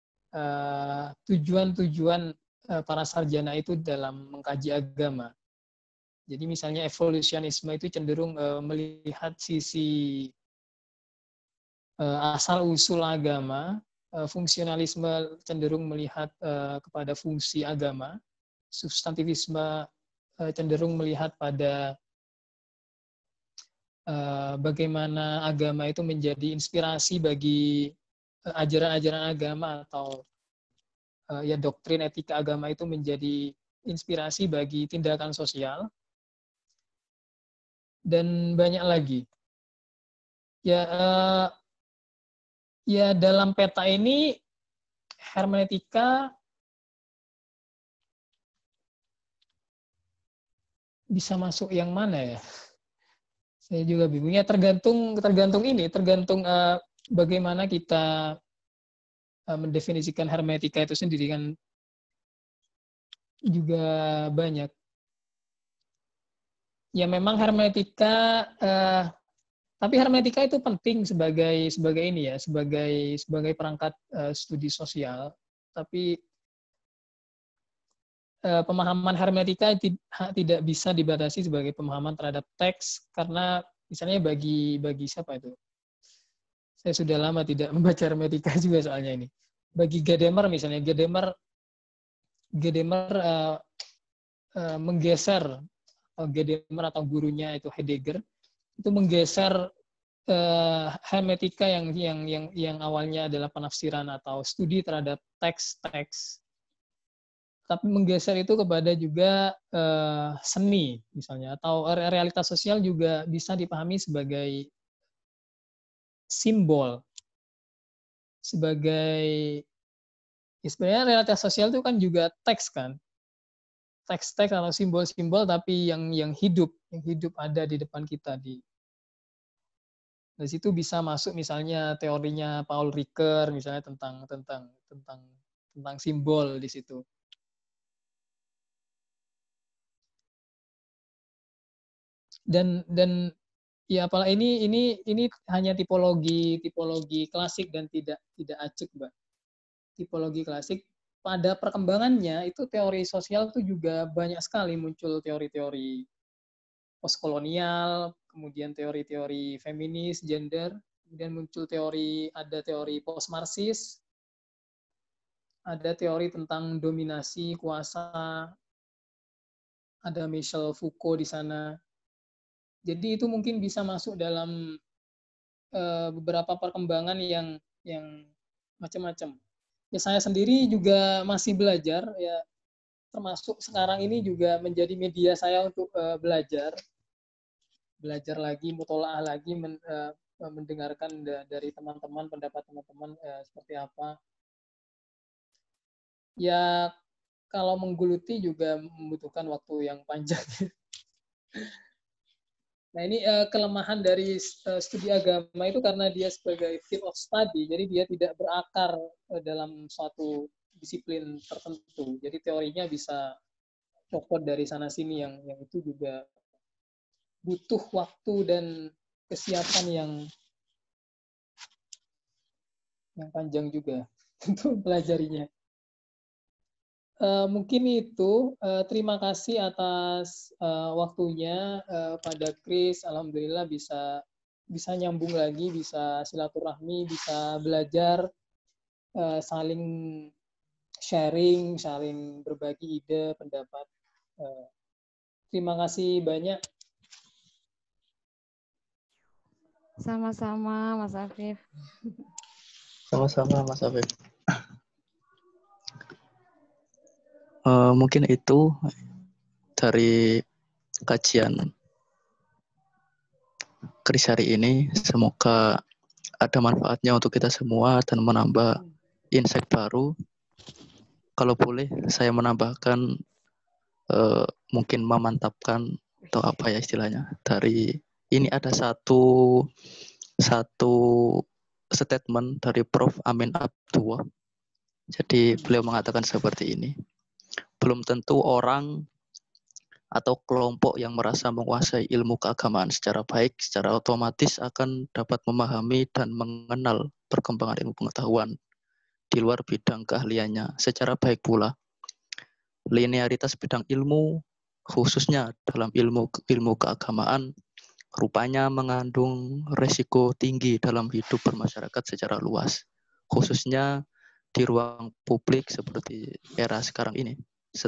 tujuan para sarjana itu dalam mengkaji agama. Jadi misalnya evolusionisme itu cenderung melihat sisi asal-usul agama, fungsionalisme cenderung melihat kepada fungsi agama, substantivisme cenderung melihat pada bagaimana agama itu menjadi inspirasi bagi ajaran-ajaran agama atau ya doktrin etika agama itu menjadi inspirasi bagi tindakan sosial dan banyak lagi. Ya dalam peta ini hermeneutika bisa masuk yang mana ya? Saya juga bingung. Ya tergantung bagaimana kita mendefinisikan hermeneutika itu sendiri kan juga banyak. Ya memang hermeneutika, tapi hermeneutika itu penting sebagai ini ya, sebagai perangkat studi sosial. Tapi pemahaman hermeneutika tidak bisa dibatasi sebagai pemahaman terhadap teks, karena misalnya bagi siapa itu? Saya sudah lama tidak membaca hermeneutika juga soalnya ini. Bagi Gadamer misalnya, Gadamer menggeser, Gadamer atau gurunya itu Heidegger itu menggeser hermeneutika yang awalnya adalah penafsiran atau studi terhadap teks-teks, tapi menggeser itu kepada juga seni misalnya, atau realitas sosial juga bisa dipahami sebagai simbol, sebagai sebenarnya realitas sosial itu kan juga teks kan, teks-teks atau simbol-simbol tapi yang hidup ada di depan kita. Dari situ bisa masuk misalnya teorinya Paul Ricoeur misalnya tentang simbol di situ. Dan ya apalah ini hanya tipologi klasik dan tidak acak, Mbak. Tipologi klasik pada perkembangannya itu teori sosial itu juga banyak sekali muncul teori-teori postkolonial, kemudian teori-teori feminis, gender, Kemudian muncul ada teori post-Marxis, ada teori tentang dominasi, kuasa, ada Michel Foucault di sana. Jadi itu mungkin bisa masuk dalam beberapa perkembangan yang macam-macam. Ya saya sendiri juga masih belajar, ya termasuk sekarang ini juga menjadi media saya untuk belajar lagi, mutolaah lagi, mendengarkan dari teman-teman, pendapat teman-teman seperti apa. Ya kalau menggeluti juga membutuhkan waktu yang panjang. Nah ini kelemahan dari studi agama itu karena dia sebagai field of study, jadi dia tidak berakar dalam suatu disiplin tertentu. Jadi teorinya bisa copot dari sana sini yang itu juga butuh waktu dan kesiapan yang panjang juga untuk pelajarinya. Mungkin itu. Terima kasih atas waktunya pada Chris. Alhamdulillah bisa nyambung lagi, bisa silaturahmi, bisa belajar, saling sharing, saling berbagi ide, pendapat. Terima kasih banyak. Sama-sama, Mas Afif. Sama-sama, Mas Afif. Mungkin itu dari kajian Chris hari ini. Semoga ada manfaatnya untuk kita semua dan menambah insight baru. Kalau boleh, saya menambahkan mungkin memantapkan atau apa ya istilahnya. Dari ini ada satu statement dari Prof. Amin Abdullah. Jadi beliau mengatakan seperti ini. Belum tentu orang atau kelompok yang merasa menguasai ilmu keagamaan secara baik, secara otomatis akan dapat memahami dan mengenal perkembangan ilmu pengetahuan di luar bidang keahliannya secara baik pula. Linearitas bidang ilmu, khususnya dalam ilmu keagamaan, rupanya mengandung resiko tinggi dalam hidup bermasyarakat secara luas, khususnya di ruang publik seperti era sekarang ini,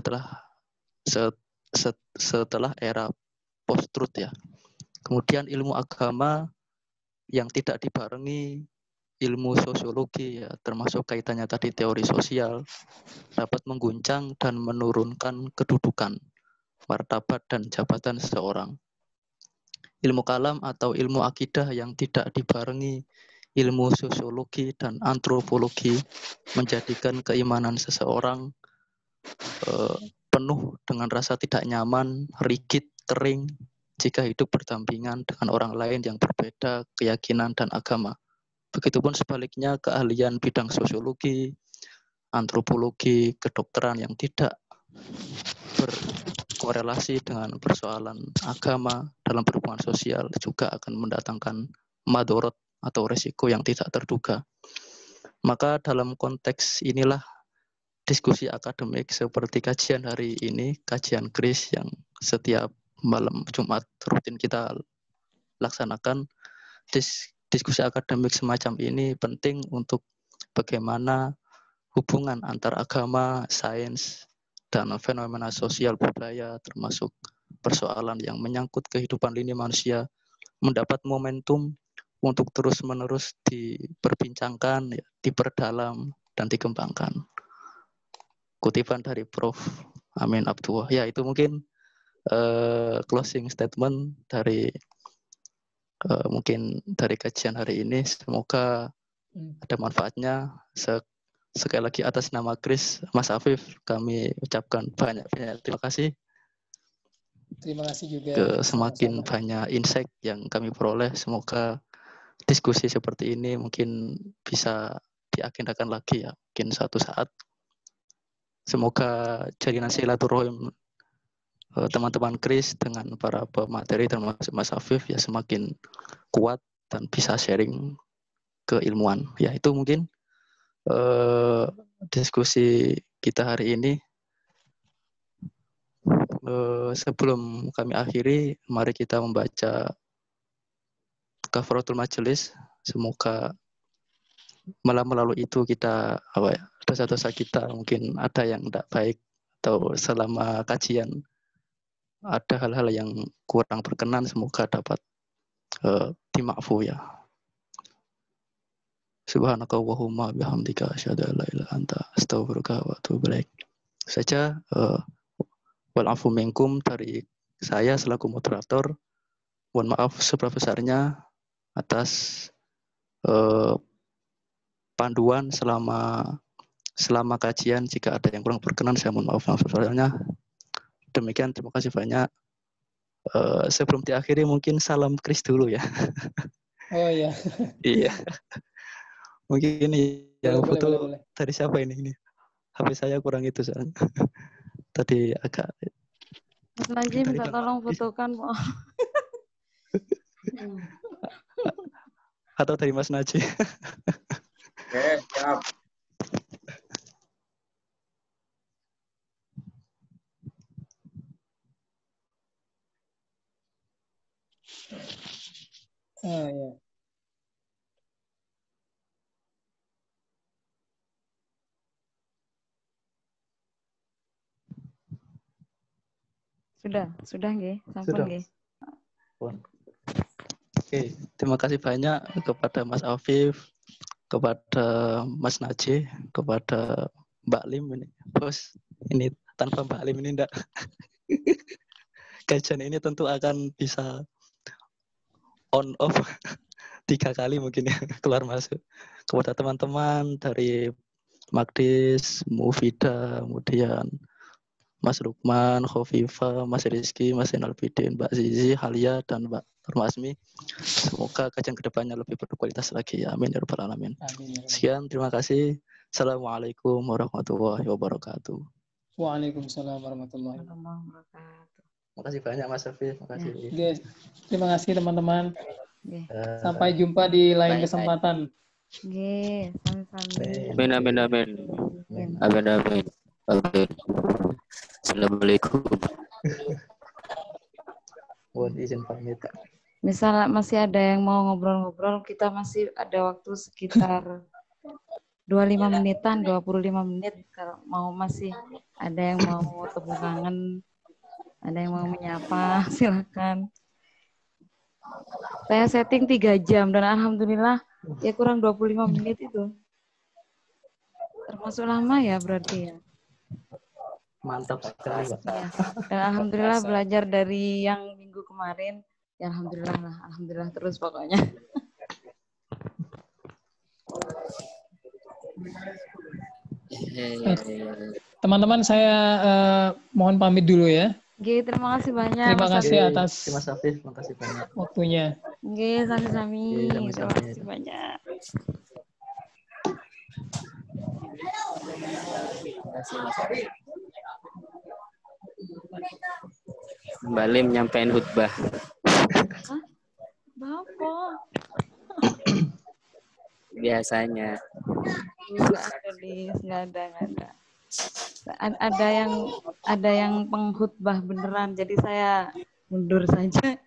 setelah era post-truth ya. Kemudian ilmu agama yang tidak dibarengi ilmu sosiologi ya, termasuk kaitannya tadi teori sosial, dapat mengguncang dan menurunkan kedudukan, martabat dan jabatan seseorang. Ilmu kalam atau ilmu akidah yang tidak dibarengi ilmu sosiologi dan antropologi menjadikan keimanan seseorang penuh dengan rasa tidak nyaman, rigid, kering, jika hidup berdampingan dengan orang lain yang berbeda keyakinan dan agama. Begitupun sebaliknya keahlian bidang sosiologi, antropologi, kedokteran yang tidak berkorelasi dengan persoalan agama dalam berhubungan sosial juga akan mendatangkan madorot atau resiko yang tidak terduga. Maka dalam konteks inilah diskusi akademik seperti kajian hari ini, kajian Chris yang setiap malam Jumat rutin kita laksanakan, diskusi akademik semacam ini penting untuk bagaimana hubungan antar agama, sains, dan fenomena sosial budaya termasuk persoalan yang menyangkut kehidupan lini manusia mendapat momentum untuk terus-menerus diperbincangkan, diperdalam, dan dikembangkan. Kutipan dari Prof. Amin Abdullah. Ya, itu mungkin closing statement dari mungkin dari kajian hari ini. Semoga ada manfaatnya. Sekali lagi atas nama Chris, Mas Afif, kami ucapkan banyak-banyak terima kasih. Terima kasih juga. Semakin banyak insight yang kami peroleh. Semoga diskusi seperti ini mungkin bisa diagendakan lagi ya, mungkin suatu saat. Semoga jalinan silaturahim teman-teman Chris dengan para pemateri termasuk Mas Afif ya semakin kuat dan bisa sharing keilmuan. Ya itu mungkin diskusi kita hari ini. Sebelum kami akhiri, mari kita membaca kafaratul majelis. Semoga melalui itu kita dosa-dosa kita mungkin ada yang tidak baik, atau selama kajian ada hal-hal yang kurang berkenan, semoga dapat dimakfu ya. Subhanakallahumma bihamdika asyhadu an la ilaha illa anta astaghfiruka wa atubu ilaik. Saja wal afu minkum dari saya selaku moderator. Mohon maaf sebesar-besarnya atas panduan selama kajian. Jika ada yang kurang berkenan, saya mohon maaf sebesar-besarnya. Demikian, terima kasih banyak. Sebelum diakhiri mungkin salam Kris dulu ya. Oh iya. Iya. Mungkin ini yang foto boleh. dari siapa ini? HP saya kurang itu soalnya. Tadi agak. Mas Najib minta tolong fotokan, Pak. Atau dari Mas Najib. Oke, siap. Oh iya. Sudah nggih, sampun nggih. Oke, terima kasih banyak kepada Mas Afif, kepada Mas Najih, kepada Mbak Lim ini. Bos, ini tanpa Mbak Lim ini enggak. Kajian ini tentu akan bisa on off 3 kali mungkin ya, keluar masuk. Kepada teman-teman dari Magdis, Mufida, kemudian Mas Lukman, Khofifa, Mas Rizky, Mas Zainal Bidin, Mbak Zizi, Halia, dan Mbak Nurmasmi. Semoga kajian kedepannya lebih berkualitas lagi. Amin ya rabbal alamin. Sekian, terima kasih. Assalamualaikum warahmatullahi wabarakatuh. Waalaikumsalam warahmatullahi wabarakatuh. Terima kasih banyak Mas Afif. Terima kasih. Yes. Terima kasih teman-teman. Sampai jumpa Bye. di lain kesempatan. Nggih, sami-sami. Amin. Oke. Assalamualaikum. Mohon izin pamit. Misal masih ada yang mau ngobrol-ngobrol, kita masih ada waktu sekitar 25 menitan, 25 menit. Kalau mau masih ada yang mau tepuk tangan, ada yang mau menyapa, silakan. Saya setting 3 jam dan alhamdulillah ya kurang 25 menit itu. Termasuk lama ya berarti ya. Mantap sekali, Pak. Ya. Dan alhamdulillah belajar dari yang minggu kemarin. Ya alhamdulillah terus pokoknya. Teman-teman saya mohon pamit dulu ya. Nggih, terima kasih banyak. Terima kasih atas Mas Afif, terima kasih banyak waktunya. Nggih, sami-sami. Terima Terima kasih banyak. Mbak Lim nyampein khutbah. Hah? Bapak? Biasanya. Nggak ada. Ada yang pengkhutbah beneran, jadi saya mundur saja.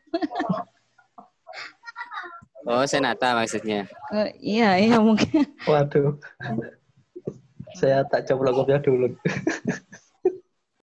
Oh, senata maksudnya. Iya mungkin. Waduh. Saya tak coba kopiah dulu.